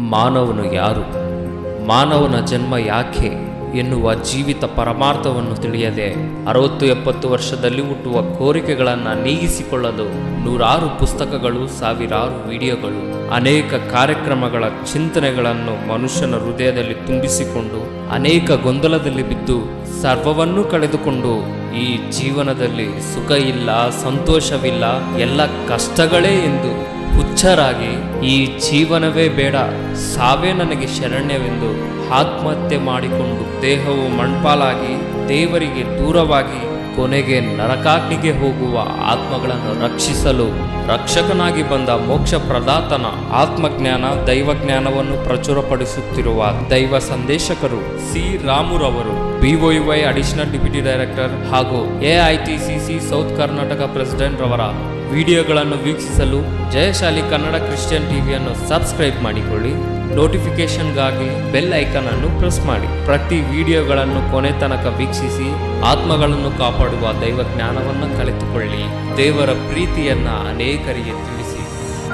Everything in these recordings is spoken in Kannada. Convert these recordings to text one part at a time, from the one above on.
ಮಾನವನು ಯಾರು, ಮಾನವನ ಜನ್ಮ ಯಾಕೆ ಎನ್ನುವ ಜೀವಿತ ಪರಮಾರ್ಥವನ್ನು ತಿಳಿಯದೆ 60-70 ವರ್ಷದಲ್ಲಿ ಹುಟ್ಟುವ ಕೋರಿಕೆಗಳನ್ನು ನೀಗಿಸಿಕೊಳ್ಳಲು ನೂರಾರು ಪುಸ್ತಕಗಳು, ಸಾವಿರಾರು ವಿಡಿಯೋಗಳು, ಅನೇಕ ಕಾರ್ಯಕ್ರಮಗಳ ಚಿಂತನೆಗಳನ್ನು ಮನುಷ್ಯನ ಹೃದಯದಲ್ಲಿ ತುಂಬಿಸಿಕೊಂಡು ಅನೇಕ ಗೊಂದಲದಲ್ಲಿ ಬಿದ್ದು ಸರ್ವವನ್ನೂ ಕಳೆದುಕೊಂಡು ಈ ಜೀವನದಲ್ಲಿ ಸುಖ ಇಲ್ಲ, ಸಂತೋಷವಿಲ್ಲ, ಎಲ್ಲ ಕಷ್ಟಗಳೇ ಎಂದು ಹುಚ್ಚರಾಗಿ ಈ ಜೀವನವೇ ಬೇಡ, ಸಾವೇ ನನಗೆ ಶರಣ್ಯವೆಂದು ಆತ್ಮಹತ್ಯೆ ಮಾಡಿಕೊಂಡು ದೇಹವು ಮಣ್ಪಾಲಾಗಿ ದೇವರಿಗೆ ದೂರವಾಗಿ ಕೊನೆಗೆ ನರಕಾಗ್ನಿಗೆ ಹೋಗುವ ಆತ್ಮಗಳನ್ನು ರಕ್ಷಿಸಲು ರಕ್ಷಕನಾಗಿ ಬಂದ ಮೋಕ್ಷ ಪ್ರದಾತನ ಆತ್ಮಜ್ಞಾನ, ದೈವಜ್ಞಾನವನ್ನು ಪ್ರಚುರಪಡಿಸುತ್ತಿರುವ ದೈವ ಸಂದೇಶಕರು ಸಿ ರಾಮುರವರು, BOUI ಅಡಿಷನಲ್ ಡೆಪ್ಯೂಟಿ ಡೈರೆಕ್ಟರ್ ಹಾಗೂ AITCC ಸೌತ್ ಕರ್ನಾಟಕ ಪ್ರೆಸಿಡೆಂಟ್ ರವರ ವಿಡಿಯೋಗಳನ್ನು ವೀಕ್ಷಿಸಲು ಜಯಶಾಲಿ ಕನ್ನಡ ಕ್ರಿಶ್ಚಿಯನ್ ಟಿವಿಯನ್ನು ಸಬ್ಸ್ಕ್ರೈಬ್ ಮಾಡಿಕೊಳ್ಳಿ. ನೋಟಿಫಿಕೇಶನ್ಗಾಗಿ ಬೆಲ್ ಐಕಾನ್ ಅನ್ನು ಪ್ರೆಸ್ ಮಾಡಿ. ಪ್ರತಿ ವಿಡಿಯೋಗಳನ್ನು ಕೊನೆ ತನಕ ವೀಕ್ಷಿಸಿ ಆತ್ಮಗಳನ್ನು ಕಾಪಾಡುವ ದೈವ ಜ್ಞಾನವನ್ನು ಕಲಿತುಕೊಳ್ಳಿ. ದೇವರ ಪ್ರೀತಿಯನ್ನ ಅನೇಕರಿಗೆ ತಿಳಿಸಿ.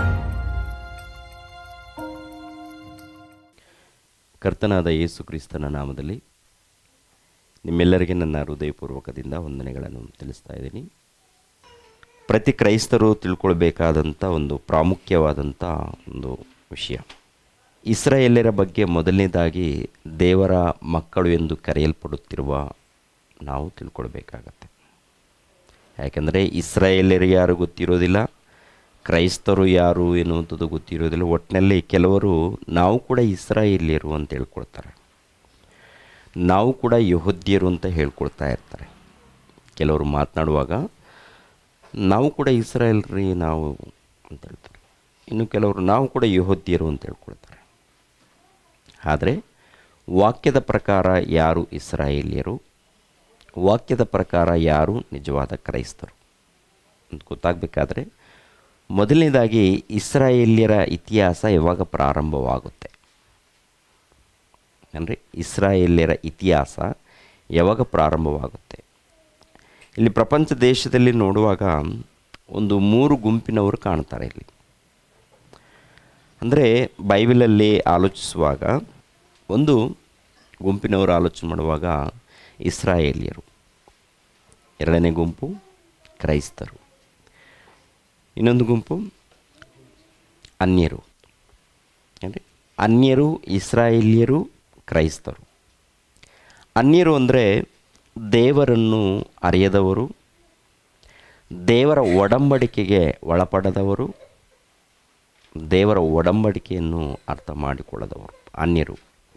ಕರ್ತನಾದ ಯೇಸು ಕ್ರಿಸ್ತನ ನಾಮದಲ್ಲಿ ನಿಮ್ಮೆಲ್ಲರಿಗೆ ನನ್ನ ಹೃದಯಪೂರ್ವಕದಿಂದ ವಂದನೆಗಳನ್ನು ತಿಳಿಸ್ತಾ ಇದ್ದೀನಿ. ಪ್ರತಿ ಕ್ರೈಸ್ತರು ತಿಳ್ಕೊಳ್ಬೇಕಾದಂಥ ಒಂದು ಪ್ರಾಮುಖ್ಯವಾದಂಥ ಒಂದು ವಿಷಯ, ಇಸ್ರಾಯೇಲ್ಯರ ಬಗ್ಗೆ ಮೊದಲನೇದಾಗಿ ದೇವರ ಮಕ್ಕಳು ಎಂದು ಕರೆಯಲ್ಪಡುತ್ತಿರುವ ನಾವು ತಿಳ್ಕೊಳ್ಬೇಕಾಗತ್ತೆ. ಯಾಕೆಂದರೆ ಇಸ್ರಾಯೇಲ್ಯರು ಯಾರು ಗೊತ್ತಿರೋದಿಲ್ಲ, ಕ್ರೈಸ್ತರು ಯಾರು ಎನ್ನುವಂಥದ್ದು ಗೊತ್ತಿರೋದಿಲ್ಲ. ಒಟ್ಟಿನಲ್ಲಿ ಕೆಲವರು ನಾವು ಕೂಡ ಇಸ್ರಾಯೇಲ್ಯರು ಅಂತ ಹೇಳ್ಕೊಳ್ತಾರೆ, ನಾವು ಕೂಡ ಯೆಹೂದ್ಯರು ಅಂತ ಹೇಳ್ಕೊಳ್ತಾ ಇರ್ತಾರೆ. ಕೆಲವರು ಮಾತನಾಡುವಾಗ ನಾವು ಕೂಡ ಇಸ್ರಾಯೇಲ್ರಿ ನಾವು ಅಂತ ಹೇಳ್ತಾರೆ, ಇನ್ನು ಕೆಲವರು ನಾವು ಕೂಡ ಯೆಹೂದ್ಯರು ಅಂತ ಹೇಳ್ಕೊಳ್ತಾರೆ. ಆದರೆ ವಾಕ್ಯದ ಪ್ರಕಾರ ಯಾರು ಇಸ್ರಾಯೇಲ್ಯರು, ವಾಕ್ಯದ ಪ್ರಕಾರ ಯಾರು ನಿಜವಾದ ಕ್ರೈಸ್ತರು ಅಂತ ಗೊತ್ತಾಗಬೇಕಾದ್ರೆ ಮೊದಲನೇದಾಗಿ ಇಸ್ರಾಯೇಲ್ಯರ ಇತಿಹಾಸ ಯಾವಾಗ ಪ್ರಾರಂಭವಾಗುತ್ತೆ ಅಂದರೆ ಇಸ್ರಾಯೇಲ್ಯರ ಇತಿಹಾಸ ಯಾವಾಗ ಪ್ರಾರಂಭವಾಗುತ್ತೆ. ಇಲ್ಲಿ ಪ್ರಪಂಚ ದೇಶದಲ್ಲಿ ನೋಡುವಾಗ ಒಂದು 3 ಗುಂಪಿನವರು ಕಾಣ್ತಾರೆ. ಇಲ್ಲಿ ಅಂದರೆ ಬೈಬಲಲ್ಲಿ ಆಲೋಚಿಸುವಾಗ ಒಂದು ಗುಂಪಿನವರು ಆಲೋಚನೆ ಮಾಡುವಾಗ ಇಸ್ರಾಯೇಲ್ಯರು, ಎರಡನೇ ಗುಂಪು ಕ್ರೈಸ್ತರು, ಇನ್ನೊಂದು ಗುಂಪು ಅನ್ಯರು. ಅಂದರೆ ಅನ್ಯರು, ಇಸ್ರಾಯೇಲ್ಯರು, ಕ್ರೈಸ್ತರು. ಅನ್ಯರು ಅಂದರೆ ದೇವರನ್ನು ಅರಿಯದವರು, ದೇವರ ಒಡಂಬಡಿಕೆಗೆ ಒಳಪಡದವರು, ದೇವರ ಒಡಂಬಡಿಕೆಯನ್ನು ಅರ್ಥ ಮಾಡಿಕೊಳ್ಳದವರು ಅನ್ಯರು.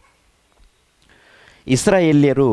ಇಸ್ರಾಯೇಲ್ಯರು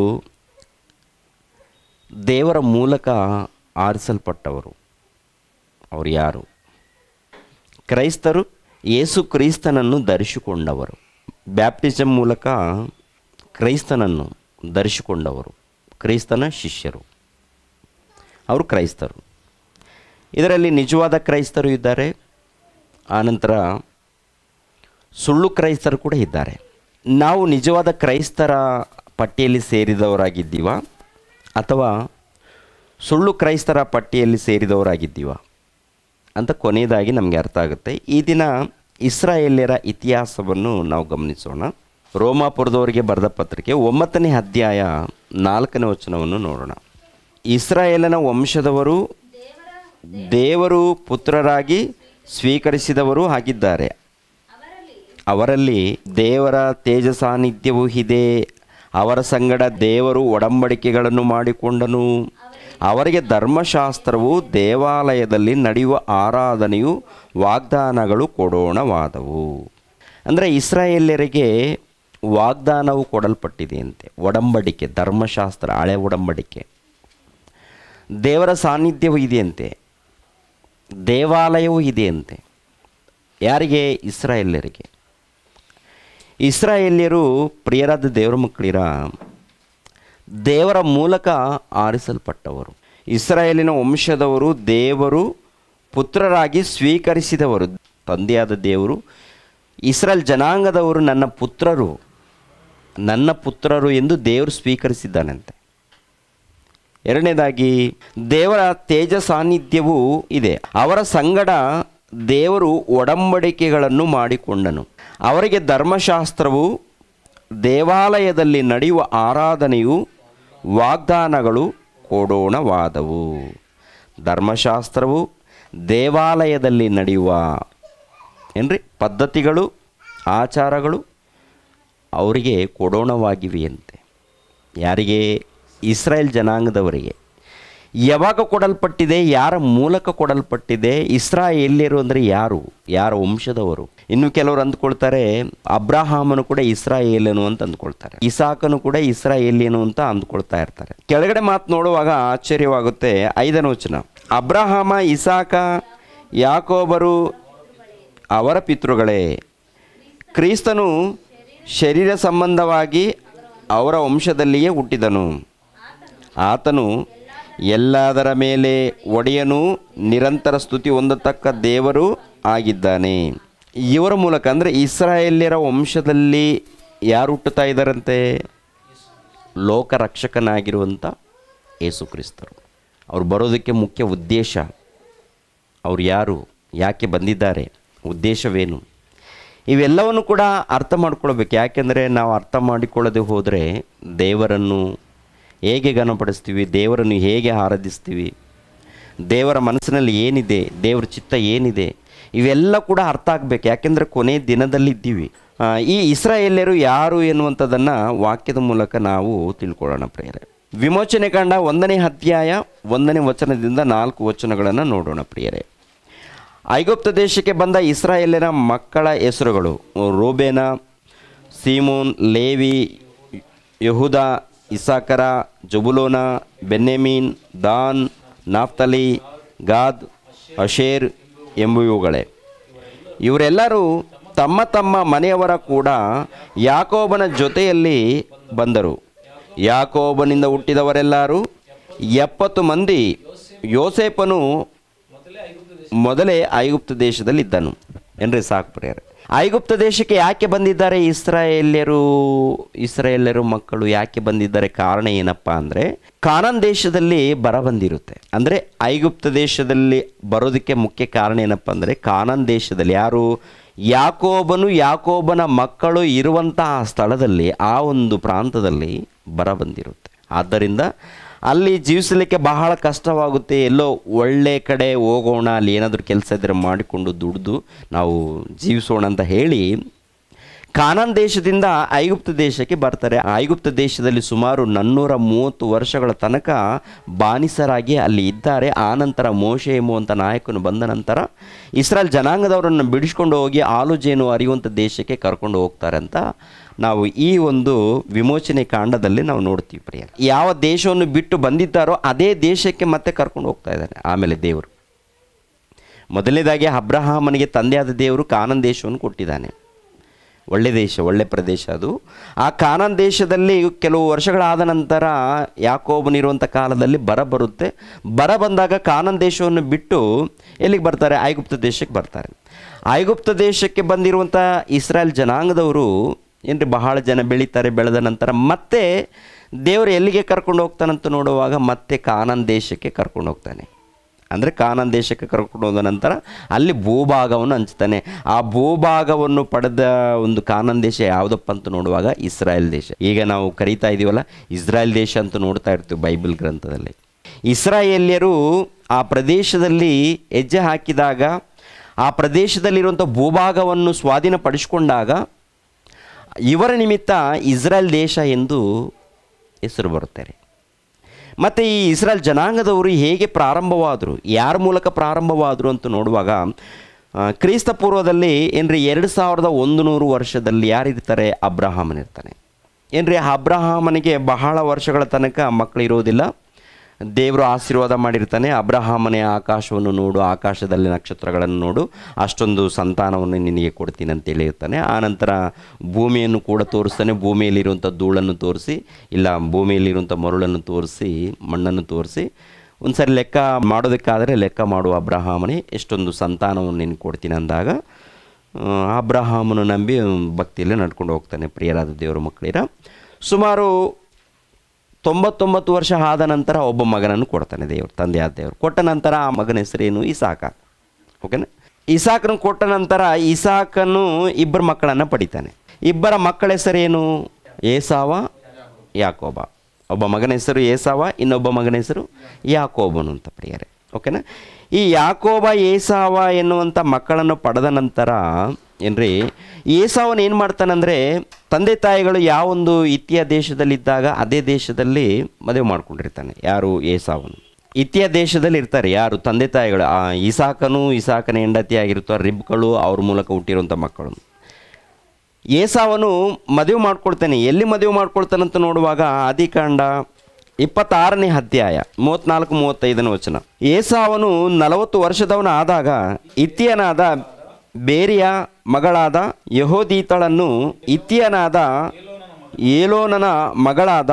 ದೇವರ ಮೂಲಕ ಆರಿಸಲ್ಪಟ್ಟವರು. ಅವರು ಯಾರು? ಕ್ರೈಸ್ತರು ಯೇಸು ಕ್ರಿಸ್ತನನ್ನು ಧರಿಸಿಕೊಂಡವರು, ಬ್ಯಾಪ್ಟಿಸಮ್ ಮೂಲಕ ಕ್ರೈಸ್ತನನ್ನು ಧರಿಸಿಕೊಂಡವರು, ಕ್ರೈಸ್ತನ ಶಿಷ್ಯರು, ಅವರು ಕ್ರೈಸ್ತರು. ಇದರಲ್ಲಿ ನಿಜವಾದ ಕ್ರೈಸ್ತರು ಇದ್ದಾರೆ, ಆನಂತರ ಸುಳ್ಳು ಕ್ರೈಸ್ತರು ಕೂಡ ಇದ್ದಾರೆ. ನಾವು ನಿಜವಾದ ಕ್ರೈಸ್ತರ ಪಟ್ಟಿಯಲ್ಲಿ ಸೇರಿದವರಾಗಿದ್ದೀವ ಅಥವಾ ಸುಳ್ಳು ಕ್ರೈಸ್ತರ ಪಟ್ಟಿಯಲ್ಲಿ ಸೇರಿದವರಾಗಿದ್ದೀವ ಅಂತ ಕೊನೆಯದಾಗಿ ನಮಗೆ ಅರ್ಥ ಆಗುತ್ತೆ. ಈ ದಿನ ಇಸ್ರಾಯೇಲ್ಯರ ಇತಿಹಾಸವನ್ನು ನಾವು ಗಮನಿಸೋಣ. ರೋಮಾಪುರದವರಿಗೆ ಬರೆದ ಪತ್ರಿಕೆ 9ನೇ ಅಧ್ಯಾಯ 4ನೇ ವಚನವನ್ನು ನೋಡೋಣ. ಇಸ್ರಾಯೇಲನ ವಂಶದವರು ದೇವರು ಪುತ್ರರಾಗಿ ಸ್ವೀಕರಿಸಿದವರು ಆಗಿದ್ದಾರೆ. ಅವರಲ್ಲಿ ದೇವರ ತೇಜ ಸಾನ್ನಿಧ್ಯವೂ ಇದೆ. ಅವರ ಸಂಗಡ ದೇವರು ಒಡಂಬಡಿಕೆಗಳನ್ನು ಮಾಡಿಕೊಂಡನು. ಅವರಿಗೆ ಧರ್ಮಶಾಸ್ತ್ರವು, ದೇವಾಲಯದಲ್ಲಿ ನಡೆಯುವ ಆರಾಧನೆಯು, ವಾಗ್ದಾನಗಳು ಕೊಡೋಣವಾದವು. ಅಂದರೆ ಇಸ್ರಾಯೇಲ್ಯರಿಗೆ ವಾಗ್ದಾನವು ಕೊಡಲ್ಪಟ್ಟಿದೆಯಂತೆ. ಒಡಂಬಡಿಕೆ, ಧರ್ಮಶಾಸ್ತ್ರ, ಹಳೆ ಒಡಂಬಡಿಕೆ, ದೇವರ ಸಾನ್ನಿಧ್ಯವೂ ಇದೆಯಂತೆ, ದೇವಾಲಯವೂ ಇದೆಯಂತೆ. ಯಾರಿಗೆ? ಇಸ್ರಾಯೇಲ್ಯರಿಗೆ. ಇಸ್ರಾಯೇಲ್ಯರು ಪ್ರಿಯರಾದ ದೇವರ ಮಕ್ಕಳಿರ ದೇವರ ಮೂಲಕ ಆರಿಸಲ್ಪಟ್ಟವರು. ಇಸ್ರಾಯೇಲಿನ ವಂಶದವರು ದೇವರು ಪುತ್ರರಾಗಿ ಸ್ವೀಕರಿಸಿದವರು. ತಂದೆಯಾದ ದೇವರು ಇಸ್ರಾಯೇಲ್ ಜನಾಂಗದವರು ನನ್ನ ಪುತ್ರರು ಎಂದು ದೇವರು ಸ್ವೀಕರಿಸಿದ್ದಾನಂತೆ. ಎರಡನೇದಾಗಿ ದೇವರ ತೇಜ ಸಾನ್ನಿಧ್ಯವೂ ಇದೆ. ಅವರ ಸಂಗಡ ದೇವರು ಒಡಂಬಡಿಕೆಗಳನ್ನು ಮಾಡಿಕೊಂಡನು. ಅವರಿಗೆ ಧರ್ಮಶಾಸ್ತ್ರವು, ದೇವಾಲಯದಲ್ಲಿ ನಡೆಯುವ ಆರಾಧನೆಯು, ವಾಗ್ದಾನಗಳು ಕೊಡೋಣವಾದವು. ಧರ್ಮಶಾಸ್ತ್ರವು, ದೇವಾಲಯದಲ್ಲಿ ನಡೆಯುವ ಪದ್ಧತಿಗಳು, ಆಚಾರಗಳು ಅವರಿಗೆ ಕೊಡೋಣವಾಗಿವೆಯಂತೆ. ಯಾರಿಗೆ? ಇಸ್ರಾಯೇಲ್ ಜನಾಂಗದವರಿಗೆ. ಯಾವಾಗ ಕೊಡಲ್ಪಟ್ಟಿದೆ? ಯಾರ ಮೂಲಕ ಕೊಡಲ್ಪಟ್ಟಿದೆ? ಇಸ್ರಾಯೇಲ್ಯರು ಅಂದರೆ ಯಾರು? ಯಾರ ವಂಶದವರು? ಇನ್ನು ಕೆಲವರು ಅಂದ್ಕೊಳ್ತಾರೆ ಅಬ್ರಹಾಮನು ಕೂಡ ಇಸ್ರಾಯೇಲನು ಅಂತ ಅಂದ್ಕೊಳ್ತಾರೆ, ಇಸಾಕನು ಕೂಡ ಇಸ್ರಾಯೇಲಿಯನು ಅಂತ ಅಂದ್ಕೊಳ್ತಾ ಇರ್ತಾರೆ. ಕೆಳಗಡೆ ಮಾತು ನೋಡುವಾಗ ಆಶ್ಚರ್ಯವಾಗುತ್ತೆ. 5ನೇ ವಚನ, ಅಬ್ರಹಾಮ, ಇಸಾಕ, ಯಾಕೋಬರು ಅವರ ಪಿತೃಗಳೇ. ಕ್ರಿಸ್ತನು ಶರೀರ ಸಂಬಂಧವಾಗಿ ಅವರ ವಂಶದಲ್ಲಿಯೇ ಹುಟ್ಟಿದನು. ಆತನು ಎಲ್ಲದರ ಮೇಲೆ ಒಡೆಯನು, ನಿರಂತರ ಸ್ತುತಿ ಹೊಂದತಕ್ಕ ದೇವರು ಆಗಿದ್ದಾನೆ. ಇವರ ಮೂಲಕ ಅಂದರೆ ಇಸ್ರಾಯೇಲ್ಯರ ವಂಶದಲ್ಲಿ ಯಾರು ಹುಟ್ಟುತ್ತಾ ಇದ್ದಾರಂತೆ? ಲೋಕ ರಕ್ಷಕನಾಗಿರುವಂಥ ಯೇಸು ಕ್ರಿಸ್ತರು. ಅವ್ರು ಬರೋದಕ್ಕೆ ಮುಖ್ಯ ಉದ್ದೇಶ, ಅವ್ರು ಯಾರು, ಯಾಕೆ ಬಂದಿದ್ದಾರೆ, ಉದ್ದೇಶವೇನು, ಇವೆಲ್ಲವನ್ನು ಕೂಡ ಅರ್ಥ ಮಾಡ್ಕೊಳ್ಬೇಕು. ಯಾಕೆಂದರೆ ನಾವು ಅರ್ಥ ಮಾಡಿಕೊಳ್ಳದೆ ಹೋದರೆ ದೇವರನ್ನು ಹೇಗೆ ಘನಪಡಿಸ್ತೀವಿ, ದೇವರನ್ನು ಹೇಗೆ ಆರಾಧಿಸ್ತೀವಿ, ದೇವರ ಮನಸ್ಸಿನಲ್ಲಿ ಏನಿದೆ, ದೇವರ ಚಿತ್ತ ಏನಿದೆ, ಇವೆಲ್ಲ ಕೂಡ ಅರ್ಥ ಆಗಬೇಕು. ಯಾಕೆಂದರೆ ಕೊನೆಯ ದಿನದಲ್ಲಿದ್ದೀವಿ. ಈ ಇಸ್ರಾಯೇಲ್ಯರು ಯಾರು ಎನ್ನುವಂಥದ್ದನ್ನು ವಾಕ್ಯದ ಮೂಲಕ ನಾವು ತಿಳ್ಕೊಳ್ಳೋಣ ಪ್ರಿಯರೇ. ವಿಮೋಚನೆ ಕಾಂಡ 1ನೇ ಅಧ್ಯಾಯ 1ನೇ ವಚನದಿಂದ 4 ವಚನಗಳನ್ನು ನೋಡೋಣ ಪ್ರಿಯರೇ. ಐಗುಪ್ತ ದೇಶಕ್ಕೆ ಬಂದ ಇಸ್ರಾಯೇಲ್ಯರ ಮಕ್ಕಳ ಹೆಸರುಗಳು: ರೂಬೇನ, ಸೀಮೋನ್, ಲೇವಿ, ಯೆಹೂದ, ಇಸಾಕರ, ಜಬುಲೋನ, ಬೆನ್ಯಾಮೀನ್, ದಾನ್, ನಾಫ್ತಲಿ, ಗಾದ್, ಅಶೇರ್ ಎಂಬುವುಗಳೇ. ಇವರೆಲ್ಲರೂ ತಮ್ಮ ತಮ್ಮ ಮನೆಯವರ ಕೂಡ ಯಾಕೋಬನ ಜೊತೆಯಲ್ಲಿ ಬಂದರು. ಯಾಕೋಬನಿಂದ ಹುಟ್ಟಿದವರೆಲ್ಲರೂ 70 ಮಂದಿ. ಯೋಸೇಫನು ಮೊದಲೇ ಐಗುಪ್ತ ದೇಶದಲ್ಲಿದ್ದನು. ಏನ್ರಿ ಸಾಕು ಪ್ರಿಯರೇ. ಐಗುಪ್ತ ದೇಶಕ್ಕೆ ಯಾಕೆ ಬಂದಿದ್ದಾರೆ ಇಸ್ರಾಯೇಲ್ಯರು ಮಕ್ಕಳು ಯಾಕೆ ಬಂದಿದ್ದಾರೆ? ಕಾರಣ ಏನಪ್ಪ ಅಂದರೆ, ಕಾನಾನ್ ದೇಶದಲ್ಲಿ ಬರ ಬಂದಿರುತ್ತೆ. ಅಂದರೆ ಐಗುಪ್ತ ದೇಶದಲ್ಲಿ ಬರೋದಕ್ಕೆ ಮುಖ್ಯ ಕಾರಣ ಏನಪ್ಪ ಅಂದರೆ, ಕಾನಾನ್ ದೇಶದಲ್ಲಿ ಯಾರು? ಯಾಕೋಬನ ಮಕ್ಕಳು ಇರುವಂತಹ ಸ್ಥಳದಲ್ಲಿ, ಆ ಒಂದು ಪ್ರಾಂತದಲ್ಲಿ ಬರ ಬಂದಿರುತ್ತೆ. ಆದ್ದರಿಂದ ಅಲ್ಲಿ ಜೀವಿಸಲಿಕ್ಕೆ ಬಹಳ ಕಷ್ಟವಾಗುತ್ತೆ. ಎಲ್ಲೋ ಒಳ್ಳೆ ಕಡೆ ಹೋಗೋಣ, ಅಲ್ಲಿ ಏನಾದರೂ ಕೆಲಸ ಇದ್ದರೆ ಮಾಡಿಕೊಂಡು ದುಡಿದು ನಾವು ಜೀವಿಸೋಣ ಅಂತ ಹೇಳಿ ಕಾನಾನ್ ದೇಶದಿಂದ ಐಗುಪ್ತ ದೇಶಕ್ಕೆ ಬರ್ತಾರೆ. ಐಗುಪ್ತ ದೇಶದಲ್ಲಿ ಸುಮಾರು 430 ವರ್ಷಗಳ ತನಕ ಬಾನಿಸರಾಗಿ ಅಲ್ಲಿ ಇದ್ದಾರೆ. ಆನಂತರ ಮೋಶೆ ಎಂಬುವಂಥ ನಾಯಕನು ಬಂದ ನಂತರ ಇಸ್ರಾಯೇಲ್ ಜನಾಂಗದವರನ್ನು ಬಿಡಿಸ್ಕೊಂಡು ಹೋಗಿ ಹಾಲು ಜೇನು ಹರಿಯುವಂಥ ದೇಶಕ್ಕೆ ಕರ್ಕೊಂಡು ಹೋಗ್ತಾರೆ ಅಂತ ನಾವು ಈ ಒಂದು ವಿಮೋಚನೆ ಕಾಂಡದಲ್ಲಿ ನಾವು ನೋಡ್ತೀವಿ ಪ್ರಿಯ. ಯಾವ ದೇಶವನ್ನು ಬಿಟ್ಟು ಬಂದಿದ್ದಾರೋ ಅದೇ ದೇಶಕ್ಕೆ ಮತ್ತೆ ಕರ್ಕೊಂಡು ಹೋಗ್ತಾ ಇದ್ದಾನೆ. ಆಮೇಲೆ ದೇವರು ಮೊದಲನೇದಾಗಿ ಅಬ್ರಹಾಮನಿಗೆ ತಂದೆಯಾದ ದೇವರು ಕಾನಾನ್ ದೇಶವನ್ನು ಕೊಟ್ಟಿದ್ದಾನೆ. ಒಳ್ಳೆ ದೇಶ, ಒಳ್ಳೆ ಪ್ರದೇಶ ಅದು. ಆ ಕಾನಾನ್ ದೇಶದಲ್ಲಿ ಕೆಲವು ವರ್ಷಗಳಾದ ನಂತರ ಯಾಕೋಬನಿರುವಂಥ ಕಾಲದಲ್ಲಿ ಬರ ಬರುತ್ತೆ. ಬರ ಬಂದಾಗ ಕಾನಾನ್ ದೇಶವನ್ನು ಬಿಟ್ಟು ಎಲ್ಲಿಗೆ ಬರ್ತಾರೆ? ಐಗುಪ್ತ ದೇಶಕ್ಕೆ ಬರ್ತಾರೆ. ಐಗುಪ್ತ ದೇಶಕ್ಕೆ ಬಂದಿರುವಂಥ ಇಸ್ರಾಯೇಲ್ ಜನಾಂಗದವರು ಬಹಳ ಜನ ಬೆಳೀತಾರೆ. ಬೆಳೆದ ನಂತರ ಮತ್ತೆ ದೇವರು ಎಲ್ಲಿಗೆ ಕರ್ಕೊಂಡು ಹೋಗ್ತಾನಂತ ನೋಡುವಾಗ ಮತ್ತೆ ಕಾನಾನ್ ದೇಶಕ್ಕೆ ಕರ್ಕೊಂಡು ಹೋಗ್ತಾನೆ. ಅಂದರೆ ಕಾನಾನ್ ದೇಶಕ್ಕೆ ಕರ್ಕೊಂಡು ಹೋದ ನಂತರ ಅಲ್ಲಿ ಭೂಭಾಗವನ್ನು ಹಂಚ್ತಾನೆ. ಆ ಭೂಭಾಗವನ್ನು ಪಡೆದ ಒಂದು ಕಾನಾನ್ ದೇಶ ಯಾವುದಪ್ಪ ಅಂತ ನೋಡುವಾಗ ಇಸ್ರಾಯೇಲ್ ದೇಶ. ಈಗ ನಾವು ಕರೀತಾ ಇದ್ದೀವಲ್ಲ ಇಸ್ರಾಯೇಲ್ ದೇಶ ಅಂತ ನೋಡ್ತಾ ಇರ್ತೀವಿ ಬೈಬಲ್ ಗ್ರಂಥದಲ್ಲಿ. ಇಸ್ರಾಯೇಲ್ಯರು ಆ ಪ್ರದೇಶದಲ್ಲಿ ಹೆಜ್ಜೆ ಹಾಕಿದಾಗ, ಆ ಪ್ರದೇಶದಲ್ಲಿರುವಂಥ ಭೂಭಾಗವನ್ನು ಸ್ವಾಧೀನಪಡಿಸಿಕೊಂಡಾಗ ಇವರ ನಿಮಿತ್ತ ಇಸ್ರಾಯೇಲ್ ದೇಶ ಎಂದು ಹೆಸರು ಬರುತ್ತಾರೆ. ಮತ್ತು ಈ ಇಸ್ರಾಯೇಲ್ ಜನಾಂಗದವರು ಹೇಗೆ ಪ್ರಾರಂಭವಾದರು, ಯಾರ ಮೂಲಕ ಪ್ರಾರಂಭವಾದರು ಅಂತ ನೋಡುವಾಗ ಕ್ರಿಸ್ತ ಪೂರ್ವದಲ್ಲಿ 2100 ವರ್ಷದಲ್ಲಿ ಯಾರಿರ್ತಾರೆ? ಅಬ್ರಹಾಮನಿರ್ತಾನೆ. ಅಬ್ರಹಾಮನಿಗೆ ಬಹಳ ವರ್ಷಗಳ ತನಕ ಮಕ್ಕಳು ಇರೋದಿಲ್ಲ. ದೇವರು ಆಶೀರ್ವಾದ ಮಾಡಿರ್ತಾನೆ. ಅಬ್ರಹಾಮನೇ ಆಕಾಶವನ್ನು ನೋಡು, ಆಕಾಶದಲ್ಲಿ ನಕ್ಷತ್ರಗಳನ್ನು ನೋಡು, ಅಷ್ಟೊಂದು ಸಂತಾನವನ್ನು ನಿನಗೆ ಕೊಡ್ತೀನಿ ಅಂತೇಳಿ ಇರ್ತಾನೆ. ಆನಂತರ ಭೂಮಿಯನ್ನು ಕೂಡ ತೋರಿಸ್ತಾನೆ. ಭೂಮಿಯಲ್ಲಿರುವಂಥ ಧೂಳನ್ನು ತೋರಿಸಿ, ಇಲ್ಲ ಭೂಮಿಯಲ್ಲಿರುವಂಥ ಮರುಳನ್ನು ತೋರಿಸಿ, ಮಣ್ಣನ್ನು ತೋರಿಸಿ, ಒಂದು ಸರಿ ಲೆಕ್ಕ ಮಾಡೋದಕ್ಕಾದರೆ ಲೆಕ್ಕ ಮಾಡು ಅಬ್ರಹಾಮನೇ, ಎಷ್ಟೊಂದು ಸಂತಾನವನ್ನು ನಿನಗೆ ಕೊಡ್ತೀನಿ ಅಂದಾಗ ಅಬ್ರಹಾಮನು ನಂಬಿ ಭಕ್ತಿಯಲ್ಲೇ ನಡ್ಕೊಂಡು ಹೋಗ್ತಾನೆ. ಪ್ರಿಯರಾದ ದೇವರ ಮಕ್ಕಳಿರ ಸುಮಾರು 99 ವರ್ಷ ಆದ ನಂತರ ಒಬ್ಬ ಮಗನನ್ನು ಕೊಡ್ತಾನೆ ದೇವರು, ತಂದೆಯಾದ ದೇವರು. ಕೊಟ್ಟ ನಂತರ ಆ ಮಗನ ಹೆಸರೇನು? ಇಸಾಕ. ಓಕೆನಾ? ಇಸಾಕನು ಕೊಟ್ಟ ನಂತರ ಇಸಾಕನು ಇಬ್ಬರು ಮಕ್ಕಳನ್ನು ಪಡಿತಾನೆ. ಇಬ್ಬರ ಮಕ್ಕಳ ಹೆಸರೇನು? ಏಸಾವ, ಯಾಕೋಬ. ಒಬ್ಬ ಮಗನ ಹೆಸರು ಏಸಾವ, ಇನ್ನೊಬ್ಬ ಮಗನ ಹೆಸರು ಯಾಕೋಬನು ಅಂತ ಪ್ರಿಯರೇ. ಓಕೆನಾ? ಈ ಯಾಕೋಬ ಏಸಾವ ಎನ್ನುವಂಥ ಮಕ್ಕಳನ್ನು ಪಡೆದ ನಂತರ ಏನ್ರಿ, ಏಸಾವನು ಏನು ಮಾಡ್ತಾನಂದರೆ, ತಂದೆ ತಾಯಿಗಳು ಯಾವೊಂದು ಇತ್ತಿಯ ದೇಶದಲ್ಲಿದ್ದಾಗ ಅದೇ ದೇಶದಲ್ಲಿ ಮದುವೆ ಮಾಡ್ಕೊಂಡಿರ್ತಾನೆ. ಯಾರು? ಏಸಾವನು. ಇತ್ತಿಯ ದೇಶದಲ್ಲಿ ಇರ್ತಾರೆ ಯಾರು? ತಂದೆ ತಾಯಿಗಳು. ಇಸಾಕನ ಹೆಂಡತಿ ಆಗಿರ್ತಾರೆ ರಿಬ್ಕಳು, ಅವ್ರ ಮೂಲಕ ಹುಟ್ಟಿರುವಂಥ ಮಕ್ಕಳು. ಏಸಾವನು ಮದುವೆ ಮಾಡ್ಕೊಳ್ತಾನೆ. ಎಲ್ಲಿ ಮದುವೆ ಮಾಡ್ಕೊಳ್ತಾನಂತ ನೋಡುವಾಗ ಆದಿಕಾಂಡ 26ನೇ ಅಧ್ಯಾಯ 34-35 ವಚನ. ಏಸಾವನು 40 ವರ್ಷದವನ ಆದಾಗ ಇತ್ತಿಯನಾದ ಬೇರಿಯ ಮಗಳಾದ ಯೆಹೂದೀತಳನ್ನು ಇತ್ತಿಯನಾದ ಏಲೋನನ ಮಗಳಾದ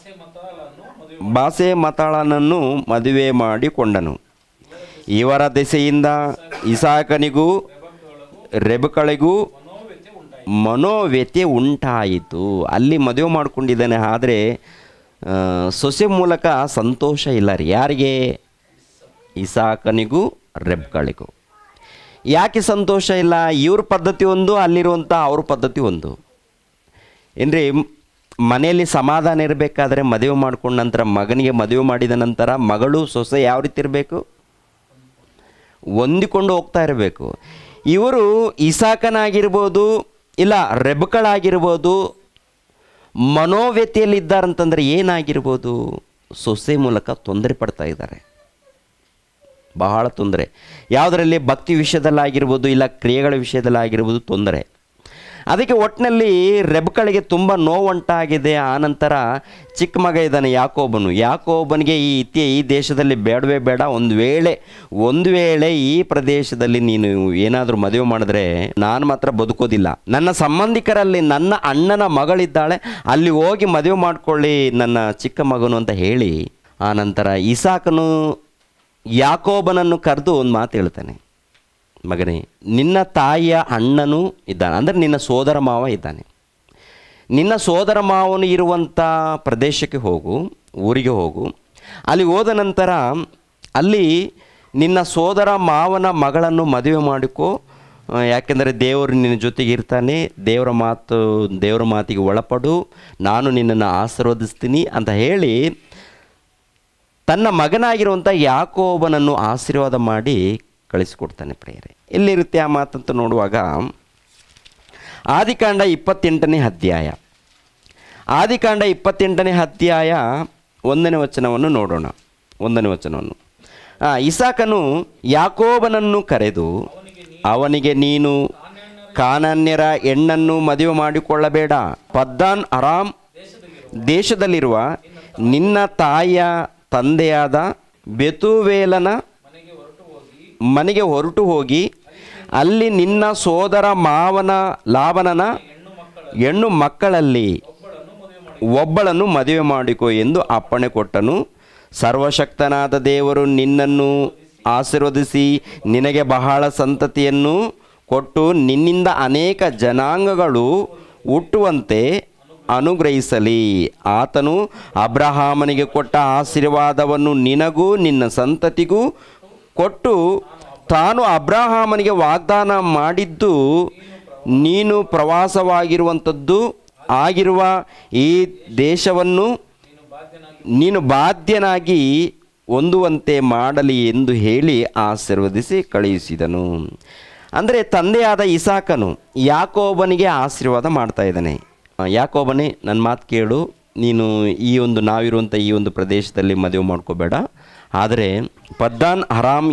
ಬಾಸೆಮತಾಳನನ್ನು ಮದುವೆ ಮಾಡಿಕೊಂಡನು. ಇವರ ದೆಸೆಯಿಂದ ಇಸಾಕನಿಗೂ ರೆಬಕಳಿಗೂ ಮನೋವ್ಯತ್ಯೆ ಉಂಟಾಯಿತು. ಅಲ್ಲಿ ಮದುವೆ ಮಾಡ್ಕೊಂಡಿದ್ದಾನೆ, ಆದರೆ ಸೊಸೆ ಮೂಲಕ ಸಂತೋಷ ಇಲ್ಲ ರೀ. ಯಾರಿಗೆ? ಇಸಾಕನಿಗೂ ರೆಬಕಳಿಗೂ. ಯಾಕೆ ಸಂತೋಷ ಇಲ್ಲ? ಇವ್ರ ಪದ್ಧತಿ ಒಂದು, ಅಲ್ಲಿರುವಂಥ ಅವ್ರ ಪದ್ಧತಿ ಒಂದು. ಏನ್ರಿ, ಮನೆಯಲ್ಲಿ ಸಮಾಧಾನ ಇರಬೇಕಾದ್ರೆ ಮದುವೆ ಮಾಡ್ಕೊಂಡ ನಂತರ, ಮಗನಿಗೆ ಮದುವೆ ಮಾಡಿದ ನಂತರ ಮಗಳು ಸೊಸೆ ಯಾವ ರೀತಿ ಇರಬೇಕು? ಹೊಂದಿಕೊಂಡು ಹೋಗ್ತಾ ಇರಬೇಕು. ಇವರು ಇಸಾಕನಾಗಿರ್ಬೋದು, ಇಲ್ಲ ರೆಬಕಳಾಗಿರ್ಬೋದು, ಮನೋವ್ಯತೆಯಲ್ಲಿದ್ದಾರಂತಂದರೆ ಏನಾಗಿರ್ಬೋದು? ಸೊಸೆ ಮೂಲಕ ತೊಂದರೆ ಪಡ್ತಾ ಇದ್ದಾರೆ, ಬಹಳ ತೊಂದರೆ. ಯಾವುದರಲ್ಲಿ? ಭಕ್ತಿ ವಿಷಯದಲ್ಲಾಗಿರ್ಬೋದು, ಇಲ್ಲ ಕ್ರಿಯೆಗಳ ವಿಷಯದಲ್ಲಾಗಿರ್ಬೋದು ತೊಂದರೆ. ಅದಕ್ಕೆ ಒಟ್ಟಿನಲ್ಲಿ ರೆಬಕಳಿಗೆ ತುಂಬ ನೋವುಂಟಾಗಿದೆ. ಆನಂತರ ಚಿಕ್ಕ ಮಗ ಇದ್ದಾನೆ ಯಾಕೋಬನಿಗೆ ಈ ದೇಶದಲ್ಲಿ ಬೇಡವೇ ಬೇಡ, ಒಂದು ವೇಳೆ ಈ ಪ್ರದೇಶದಲ್ಲಿ ನೀನು ಏನಾದರೂ ಮದುವೆ ಮಾಡಿದ್ರೆ ನಾನು ಮಾತ್ರ ಬದುಕೋದಿಲ್ಲ. ನನ್ನ ಸಂಬಂಧಿಕರಲ್ಲಿ ನನ್ನ ಅಣ್ಣನ ಮಗಳಿದ್ದಾಳೆ, ಅಲ್ಲಿ ಹೋಗಿ ಮದುವೆ ಮಾಡ್ಕೊಳ್ಳಿ ನನ್ನ ಚಿಕ್ಕ ಮಗನು ಅಂತ ಹೇಳಿ, ಆನಂತರ ಇಸಾಕನು ಯಾಕೋಬನನ್ನು ಕರೆದು ಒಂದು ಮಾತು ಹೇಳ್ತಾನೆ. ಮಗನೇ, ನಿನ್ನ ತಾಯಿಯ ಅಣ್ಣನೂ ಇದ್ದಾನೆ, ಅಂದರೆ ನಿನ್ನ ಸೋದರ ಮಾವ ಇದ್ದಾನೆ. ನಿನ್ನ ಸೋದರ ಮಾವನು ಇರುವಂಥ ಪ್ರದೇಶಕ್ಕೆ ಹೋಗು, ಊರಿಗೆ ಹೋಗು. ಅಲ್ಲಿ ಹೋದ ನಂತರ ಅಲ್ಲಿ ನಿನ್ನ ಸೋದರ ಮಾವನ ಮಗಳನ್ನು ಮದುವೆ ಮಾಡಿಕೋ. ಯಾಕೆಂದರೆ ದೇವರು ನಿನ್ನ ಜೊತೆಗೆ ಇರ್ತಾನೆ, ದೇವರ ಮಾತಿಗೆ ಒಳಪಡು, ನಾನು ನಿನ್ನನ್ನು ಆಶೀರ್ವದಿಸ್ತೀನಿ ಅಂತ ಹೇಳಿ ತನ್ನ ಮಗನಾಗಿರುವಂಥ ಯಾಕೋಬನನ್ನು ಆಶೀರ್ವಾದ ಮಾಡಿ ಕಳಿಸಿಕೊಡ್ತಾನೆ ಪ್ರಿಯರೇ. ಎಲ್ಲಿರುತ್ತೆ ಆ ಮಾತಂತ ನೋಡುವಾಗ ಆದಿಕಾಂಡ 28ನೇ ಅಧ್ಯಾಯ 1ನೇ ವಚನವನ್ನು ನೋಡೋಣ. 1ನೇ ವಚನವನ್ನು. ಇಸಾಕನು ಯಾಕೋಬನನ್ನು ಕರೆದು ಅವನಿಗೆ, ನೀನು ಕಾನಾನ್ಯರ ಹೆಣ್ಣನ್ನು ಮದುವೆ ಮಾಡಿಕೊಳ್ಳಬೇಡ, ಪದ್ದಾನ್ ಅರಾಮ್ ದೇಶದಲ್ಲಿರುವ ನಿನ್ನ ತಾಯಿಯ ತಂದೆಯಾದ ಬೆತೂವೇಲನ ಮನೆಗೆ ಹೊರಟು ಹೋಗಿ ಅಲ್ಲಿ ನಿನ್ನ ಸೋದರ ಮಾವನ ಲಾಬನನ ಹೆಣ್ಣು ಮಕ್ಕಳಲ್ಲಿ ಒಬ್ಬಳನ್ನು ಮದುವೆ ಮಾಡಿಕೊ ಎಂದು ಅಪ್ಪಣೆ ಕೊಟ್ಟನು. ಸರ್ವಶಕ್ತನಾದ ದೇವರು ನಿನ್ನನ್ನು ಆಶೀರ್ವದಿಸಿ ನಿನಗೆ ಬಹಳ ಸಂತತಿಯನ್ನು ಕೊಟ್ಟು ನಿನ್ನಿಂದ ಅನೇಕ ಜನಾಂಗಗಳು ಹುಟ್ಟುವಂತೆ ಅನುಗ್ರಹಿಸಲಿ. ಆತನು ಅಬ್ರಹಾಮನಿಗೆ ಕೊಟ್ಟ ಆಶೀರ್ವಾದವನ್ನು ನಿನಗೂ ನಿನ್ನ ಸಂತತಿಗೂ ಕೊಟ್ಟು ತಾನು ಅಬ್ರಹಾಮನಿಗೆ ವಾಗ್ದಾನ ಮಾಡಿದ್ದು ನೀನು ಪ್ರವಾಸವಾಗಿರುವಂಥದ್ದು ಆಗಿರುವ ಈ ದೇಶವನ್ನು ನೀನು ಬಾಧ್ಯನಾಗಿ ಹೊಂದುವಂತೆ ಮಾಡಲಿ ಎಂದು ಹೇಳಿ ಆಶೀರ್ವದಿಸಿ ಕಳುಹಿಸಿದನು. ಅಂದರೆ ತಂದೆಯಾದ ಇಸಾಕನು ಯಾಕೋಬನಿಗೆ ಆಶೀರ್ವಾದ ಮಾಡ್ತಾ ಇದ್ದಾನೆ. ಯಾಕೋಬನೇ, ನನ್ನ ಮಾತು ಕೇಳು, ನೀನು ನಾವಿರುವಂಥ ಈ ಒಂದು ಪ್ರದೇಶದಲ್ಲಿ ಮದುವೆ ಮಾಡ್ಕೋಬೇಡ, ಆದರೆ ಪದ್ದಾನ್ ಅರಾಮ್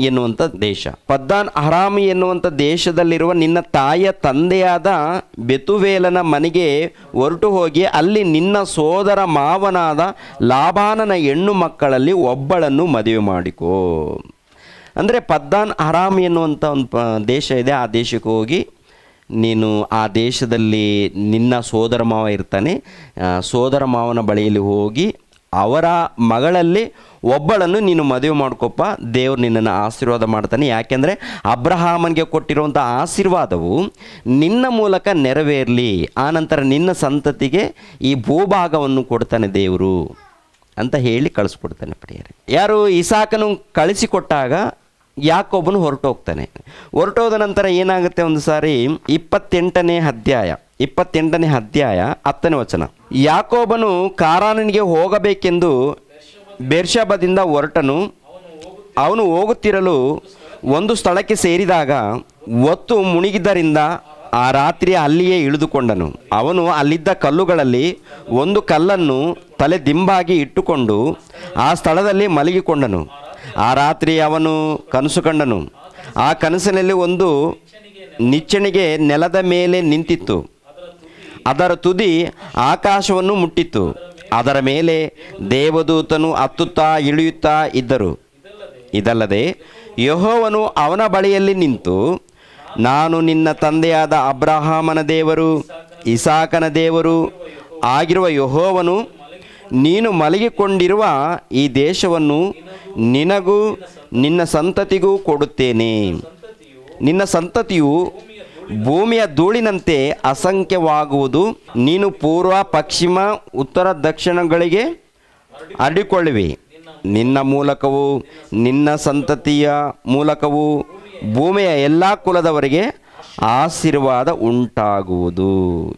ಎನ್ನುವಂಥ ದೇಶದಲ್ಲಿರುವ ನಿನ್ನ ತಾಯಿಯ ತಂದೆಯಾದ ಬೆತುವೇಲನ ಮನೆಗೆ ಹೊರಟು ಹೋಗಿ ಅಲ್ಲಿ ನಿನ್ನ ಸೋದರ ಮಾವನಾದ ಲಾಬಾನನ ಹೆಣ್ಣು ಮಕ್ಕಳಲ್ಲಿ ಒಬ್ಬಳನ್ನು ಮದುವೆ ಮಾಡಿಕೋ. ಅಂದರೆ ಪದ್ದಾನ್ ಅರಾಮ್ ಎನ್ನುವಂಥ ಒಂದು ದೇಶ ಇದೆ, ಆ ದೇಶಕ್ಕೆ ಹೋಗಿ ನೀನು ಆ ದೇಶದಲ್ಲಿ ನಿನ್ನ ಸೋದರ ಮಾವ ಇರ್ತಾನೆ, ಸೋದರ ಮಾವನ ಬಳಿಯಲ್ಲಿ ಹೋಗಿ ಅವರ ಮಗಳಲ್ಲಿ ಒಬ್ಬಳನ್ನು ನೀನು ಮದುವೆ ಮಾಡ್ಕೊಪ್ಪ, ದೇವ್ರು ನಿನ್ನನ್ನು ಆಶೀರ್ವಾದ ಮಾಡ್ತಾನೆ. ಯಾಕೆಂದರೆ ಅಬ್ರಹಾಮನಿಗೆ ಕೊಟ್ಟಿರುವಂಥ ಆಶೀರ್ವಾದವು ನಿನ್ನ ಮೂಲಕ ನೆರವೇರಲಿ, ಆನಂತರ ನಿನ್ನ ಸಂತತಿಗೆ ಈ ಭೂಭಾಗವನ್ನು ಕೊಡ್ತಾನೆ ದೇವರು ಅಂತ ಹೇಳಿ ಕಳಿಸ್ಕೊಡ್ತಾನೆ ಪ್ರಿಯರೇ. ಯಾರು? ಇಸಾಕನು ಕಳಿಸಿಕೊಟ್ಟಾಗ ಯಾಕೋಬನು ಹೊರಟೋಗ್ತಾನೆ. ಹೊರಟೋದ ನಂತರ ಏನಾಗುತ್ತೆ, ಒಂದು ಸಾರಿ 28ನೇ ಅಧ್ಯಾಯ 10ನೇ ವಚನ. ಯಾಕೋಬನು ಕಾರಾನಿಗೆ ಹೋಗಬೇಕೆಂದು ಬೇರ್ಷೆಬದಿಂದ ಹೊರಟನು. ಅವನು ಹೋಗುತ್ತಿರಲು ಒಂದು ಸ್ಥಳಕ್ಕೆ ಸೇರಿದಾಗ ಹೊತ್ತು ಮುಳುಗಿದ್ದರಿಂದ ಆ ರಾತ್ರಿ ಅಲ್ಲಿಯೇ ಇಳಿದುಕೊಂಡನು. ಅವನು ಅಲ್ಲಿದ್ದ ಕಲ್ಲುಗಳಲ್ಲಿ ಒಂದು ಕಲ್ಲನ್ನು ತಲೆ ದಿಂಬಾಗಿ ಇಟ್ಟುಕೊಂಡು ಆ ಸ್ಥಳದಲ್ಲಿ ಮಲಗಿಕೊಂಡನು. ಆ ರಾತ್ರಿ ಅವನು ಕನಸು ಕಂಡನು. ಆ ಕನಸಿನಲ್ಲಿ ಒಂದು ನಿಚ್ಚಣಿಗೆ ನೆಲದ ಮೇಲೆ ನಿಂತಿತ್ತು. ಅದರ ತುದಿ ಆಕಾಶವನ್ನು ಮುಟ್ಟಿತ್ತು. ಅದರ ಮೇಲೆ ದೇವದೂತನು ಹತ್ತುತ್ತಾ ಇಳಿಯುತ್ತಾ ಇದ್ದರು. ಇದಲ್ಲದೆ ಯೆಹೋವನು ಅವನ ಬಳಿಯಲ್ಲಿ ನಿಂತು, ನಾನು ನಿನ್ನ ತಂದೆಯಾದ ಅಬ್ರಹಾಮನ ದೇವರು, ಇಸಾಕನ ದೇವರು ಆಗಿರುವ ಯೆಹೋವನು, ನೀನು ಮಲಗಿಕೊಂಡಿರುವ ಈ ದೇಶವನ್ನು ನಿನಗೂ ನಿನ್ನ ಸಂತತಿಗೂ ಕೊಡುತ್ತೇನೆ. ನಿನ್ನ ಸಂತತಿಯು ಭೂಮಿಯ ಧೂಳಿನಂತೆ ಅಸಂಖ್ಯವಾಗುವುದು. ನೀನು ಪೂರ್ವ, ಪಶ್ಚಿಮ, ಉತ್ತರ, ದಕ್ಷಿಣಗಳಿಗೆ ಹರಡಿಕೊಳ್ಳುವಿ. ನಿನ್ನ ಮೂಲಕವೂ ನಿನ್ನ ಸಂತತಿಯ ಮೂಲಕವೂ ಭೂಮಿಯ ಎಲ್ಲ ಕುಲದವರಿಗೆ ಆಶೀರ್ವಾದ ಉಂಟಾಗುವುದು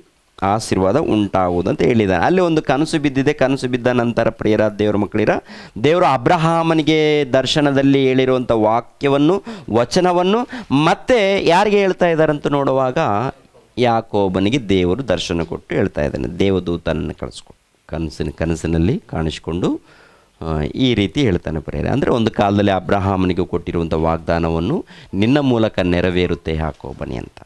ಅಂತ ಹೇಳಿದ್ದಾನೆ. ಅಲ್ಲಿ ಒಂದು ಕನಸು ಬಿದ್ದಿದೆ. ಕನಸು ಬಿದ್ದ ನಂತರ ಪ್ರಿಯರ ದೇವರ ಮಕ್ಕಳಿರ, ದೇವರು ಅಬ್ರಹಾಮನಿಗೆ ದರ್ಶನದಲ್ಲಿ ಹೇಳಿರುವಂಥ ವಾಕ್ಯವನ್ನು, ವಚನವನ್ನು ಮತ್ತೆ ಯಾರಿಗೆ ಹೇಳ್ತಾ ಇದ್ದಾರೆ ಅಂತ ನೋಡುವಾಗ ಯಾಕೋಬನಿಗೆ ದೇವರು ದರ್ಶನ ಕೊಟ್ಟು ಹೇಳ್ತಾ ಇದ್ದಾನೆ. ದೇವದೂತನನ್ನು ಕನಸಿನಲ್ಲಿ ಕಾಣಿಸಿಕೊಂಡು ಈ ರೀತಿ ಹೇಳ್ತಾನೆ ಪ್ರಿಯರೇ. ಅಂದರೆ ಒಂದು ಕಾಲದಲ್ಲಿ ಅಬ್ರಹಾಮನಿಗೆ ಕೊಟ್ಟಿರುವಂಥ ವಾಗ್ದಾನವನ್ನು ನಿನ್ನ ಮೂಲಕ ನೆರವೇರುತ್ತೆ ಯಾಕೋಬನಿ ಅಂತ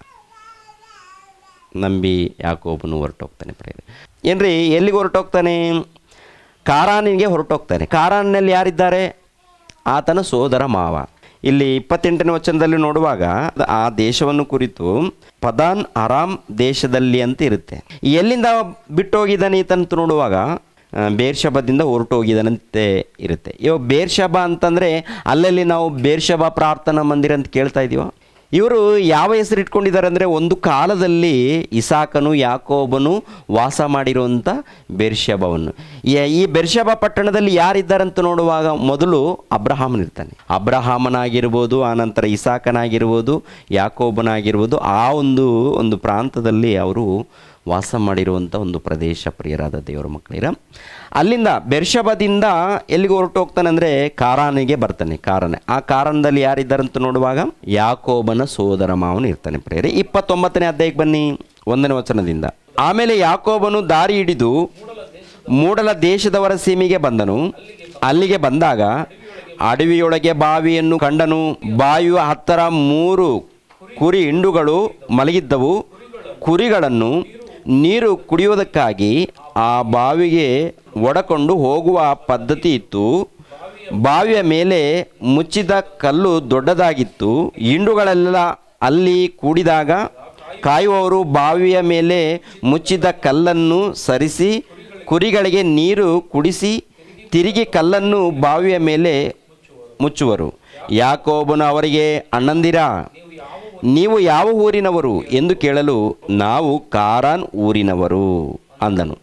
ನಂಬಿ ಯಾಕೋಬನು ಹೊರಟೋಗ್ತಾನೆ ಪ್ರಿಯರೇ. ಏನ್ರಿ, ಎಲ್ಲಿಗೆ ಹೊರಟೋಗ್ತಾನೆ? ಕಾರಾನಿಗೆ ಹೊರಟೋಗ್ತಾನೆ. ಕಾರಾನಿನಲ್ಲಿ ಯಾರಿದ್ದಾರೆ? ಆತನ ಸೋದರ ಮಾವ. ಇಲ್ಲಿ 28ನೇ ವಚನದಲ್ಲಿ ನೋಡುವಾಗ ಆ ದೇಶವನ್ನು ಕುರಿತು ಪದಾನ್ ಅರಾಮ್ ದೇಶದಲ್ಲಿ ಅಂತ ಇರುತ್ತೆ. ಎಲ್ಲಿಂದ ಬಿಟ್ಟು ಹೋಗಿದ್ದಾನೆ ಈತಂತ ನೋಡುವಾಗ ಬೇರ್ಷೆಬದಿಂದ ಹೊರಟು ಹೋಗಿದ್ದಾನಂತೆ ಇರುತ್ತೆ. ಇವಾಗ ಬೇರ್ಷೆಬ ಅಂತಂದರೆ ಅಲ್ಲಲ್ಲಿ ನಾವು ಬೇರ್ಷೆಬ ಪ್ರಾರ್ಥನಾ ಮಂದಿರ ಅಂತ ಕೇಳ್ತಾ ಇದ್ದೀವ. ಇವರು ಯಾವ ಹೆಸರು ಇಟ್ಕೊಂಡಿದ್ದಾರೆ ಅಂದರೆ, ಒಂದು ಕಾಲದಲ್ಲಿ ಇಸಾಕನು ಯಾಕೋಬನು ವಾಸ ಮಾಡಿರುವಂಥ ಬೇರ್ಷೆಬವನ್ನು. ಈ ಬೇರ್ಷೆಬ ಪಟ್ಟಣದಲ್ಲಿ ಯಾರಿದ್ದಾರಂತ ನೋಡುವಾಗ ಮೊದಲು ಅಬ್ರಹಾಮನ್ ಇರ್ತಾನೆ. ಅಬ್ರಹಾಮನಾಗಿರ್ಬೋದು, ಆನಂತರ ಇಸಾಕನಾಗಿರ್ಬೋದು, ಯಾಕೋಬನಾಗಿರ್ಬೋದು, ಆ ಒಂದು ಪ್ರಾಂತದಲ್ಲಿ ಅವರು ವಾಸ ಮಾಡಿರುವಂಥ ಒಂದು ಪ್ರದೇಶ ಪ್ರಿಯರಾದ ದೇವರ ಮಕ್ಕಳಿರ. ಅಲ್ಲಿಂದ ಬೇರ್ಷೆಬದಿಂದ ಎಲ್ಲಿಗೆ ಹೊರಟು ಹೋಗ್ತಾನೆ ಅಂದರೆ ಕಾರಾನಿಗೆ ಬರ್ತಾನೆ. ಆ ಕಾರಣದಲ್ಲಿ ಯಾರಿದ್ದಾರಂತ ನೋಡುವಾಗ ಯಾಕೋಬನ ಸೋದರ ಮಾವನು ಇರ್ತಾನೆ ಪ್ರಿಯರೇ. 29ನೇ ಅಧ್ಯಾಯಕ್ಕೆ ಬನ್ನಿ, 1ನೇ ವಚನದಿಂದ. ಆಮೇಲೆ ಯಾಕೋಬನು ದಾರಿ ಹಿಡಿದು ಮೂಡಲ ದೇಶದವರ ಸೀಮೆಗೆ ಬಂದನು. ಅಲ್ಲಿಗೆ ಬಂದಾಗ ಅಡವಿಯೊಳಗೆ ಬಾವಿಯನ್ನು ಕಂಡನು. ಬಾವಿಯ ಹತ್ತಿರ 3 ಕುರಿ ಹಿಂಡುಗಳು ಮಲಗಿದ್ದವು. ಕುರಿಗಳನ್ನು ನೀರು ಕುಡಿಯುವುದಕ್ಕಾಗಿ ಆ ಬಾವಿಗೆ ಒಡಕೊಂಡು ಹೋಗುವ ಪದ್ಧತಿ ಇತ್ತು. ಬಾವಿಯ ಮೇಲೆ ಮುಚ್ಚಿದ ಕಲ್ಲು ದೊಡ್ಡದಾಗಿತ್ತು. ಹಿಂಡುಗಳೆಲ್ಲ ಅಲ್ಲಿ ಕೂಡಿದಾಗ ಕಾಯುವವರು ಬಾವಿಯ ಮೇಲೆ ಮುಚ್ಚಿದ ಕಲ್ಲನ್ನು ಸರಿಸಿ ಕುರಿಗಳಿಗೆ ನೀರು ಕುಡಿಸಿ ತಿರುಗಿ ಕಲ್ಲನ್ನು ಬಾವಿಯ ಮೇಲೆ ಮುಚ್ಚುವರು. ಯಾಕೋಬನು ಅವರಿಗೆ, ಅಣ್ಣಂದಿರ, ನೀವು ಯಾವ ಊರಿನವರು ಎಂದು ಕೇಳಲು, ನಾವು ಕಾರಾನ್ ಊರಿನವರು ಅಂದನು.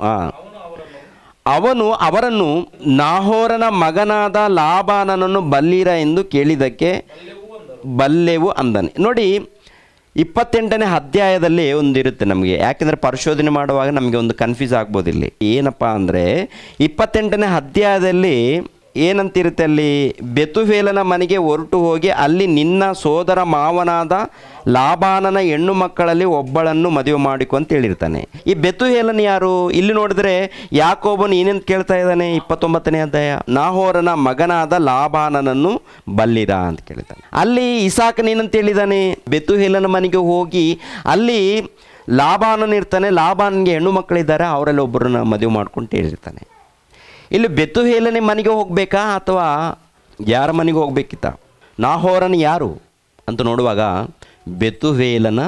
ಅವನು ಅವರನ್ನು, ನಾಹೋರನ ಮಗನಾದ ಲಾಬಾನನನ್ನು ಬಲ್ಲಿರ ಎಂದು ಕೇಳಿದ್ದಕ್ಕೆ ಬಲ್ಲೆವು ಅಂದನು. ನೋಡಿ, 28ನೇ ಅಧ್ಯಾಯದಲ್ಲಿ ಒಂದಿರುತ್ತೆ ನಮಗೆ. ಯಾಕೆಂದರೆ ಪರಿಶೋಧನೆ ಮಾಡುವಾಗ ನಮಗೆ ಒಂದು ಕನ್ಫ್ಯೂಸ್ ಆಗ್ಬೋದು. ಇಲ್ಲಿ ಏನಪ್ಪ ಅಂದರೆ 28ನೇ ಅಧ್ಯಾಯದಲ್ಲಿ ಏನಂತಿರುತ್ತೆ, ಅಲ್ಲಿ ಬೆತುವೇಲನ ಮನೆಗೆ ಹೊರಟು ಹೋಗಿ ಅಲ್ಲಿ ನಿನ್ನ ಸೋದರ ಮಾವನಾದ ಲಾಬಾನನ ಹೆಣ್ಣು ಮಕ್ಕಳಲ್ಲಿ ಒಬ್ಬಳನ್ನು ಮದುವೆ ಮಾಡಿಕೊ ಅಂತ ಹೇಳಿರ್ತಾನೆ. ಈ ಬೆತುವೇಲನ ಯಾರು? ಇಲ್ಲಿ ನೋಡಿದ್ರೆ ಯಾಕೋಬನು ಏನಂತ ಕೇಳ್ತಾ ಇದ್ದಾನೆ? 29ನೇ ಅಧ್ಯಾಯ, ನಾಹೋರನ ಮಗನಾದ ಲಾಬಾನನನ್ನು ಬಲ್ಲಿರ ಅಂತ ಕೇಳ್ತಾನೆ. ಅಲ್ಲಿ ಇಸಾಕನ ಏನಂತ ಹೇಳಿದ್ದಾನೆ? ಬೆತುವೇಲನ ಮನೆಗೆ ಹೋಗಿ ಅಲ್ಲಿ ಲಾಬಾನನ್ ಇರ್ತಾನೆ. ಲಾಬಾನನ್ಗೆ ಹೆಣ್ಣು ಮಕ್ಕಳಿದ್ದಾರೆ, ಅವರಲ್ಲಿ ಒಬ್ಬರನ್ನ ಮದುವೆ ಮಾಡ್ಕೊಂಡು ಹೇಳಿರ್ತಾನೆ. ಇಲ್ಲಿ ಬೆತುವೇಲನ ಮನೆಗೆ ಹೋಗಬೇಕಾ ಅಥವಾ ಯಾರ ಮನೆಗೆ ಹೋಗ್ಬೇಕಿತ್ತ? ನಾಹೋರನ ಯಾರು ಅಂತ ನೋಡುವಾಗ ಬೆತುವೇಲನ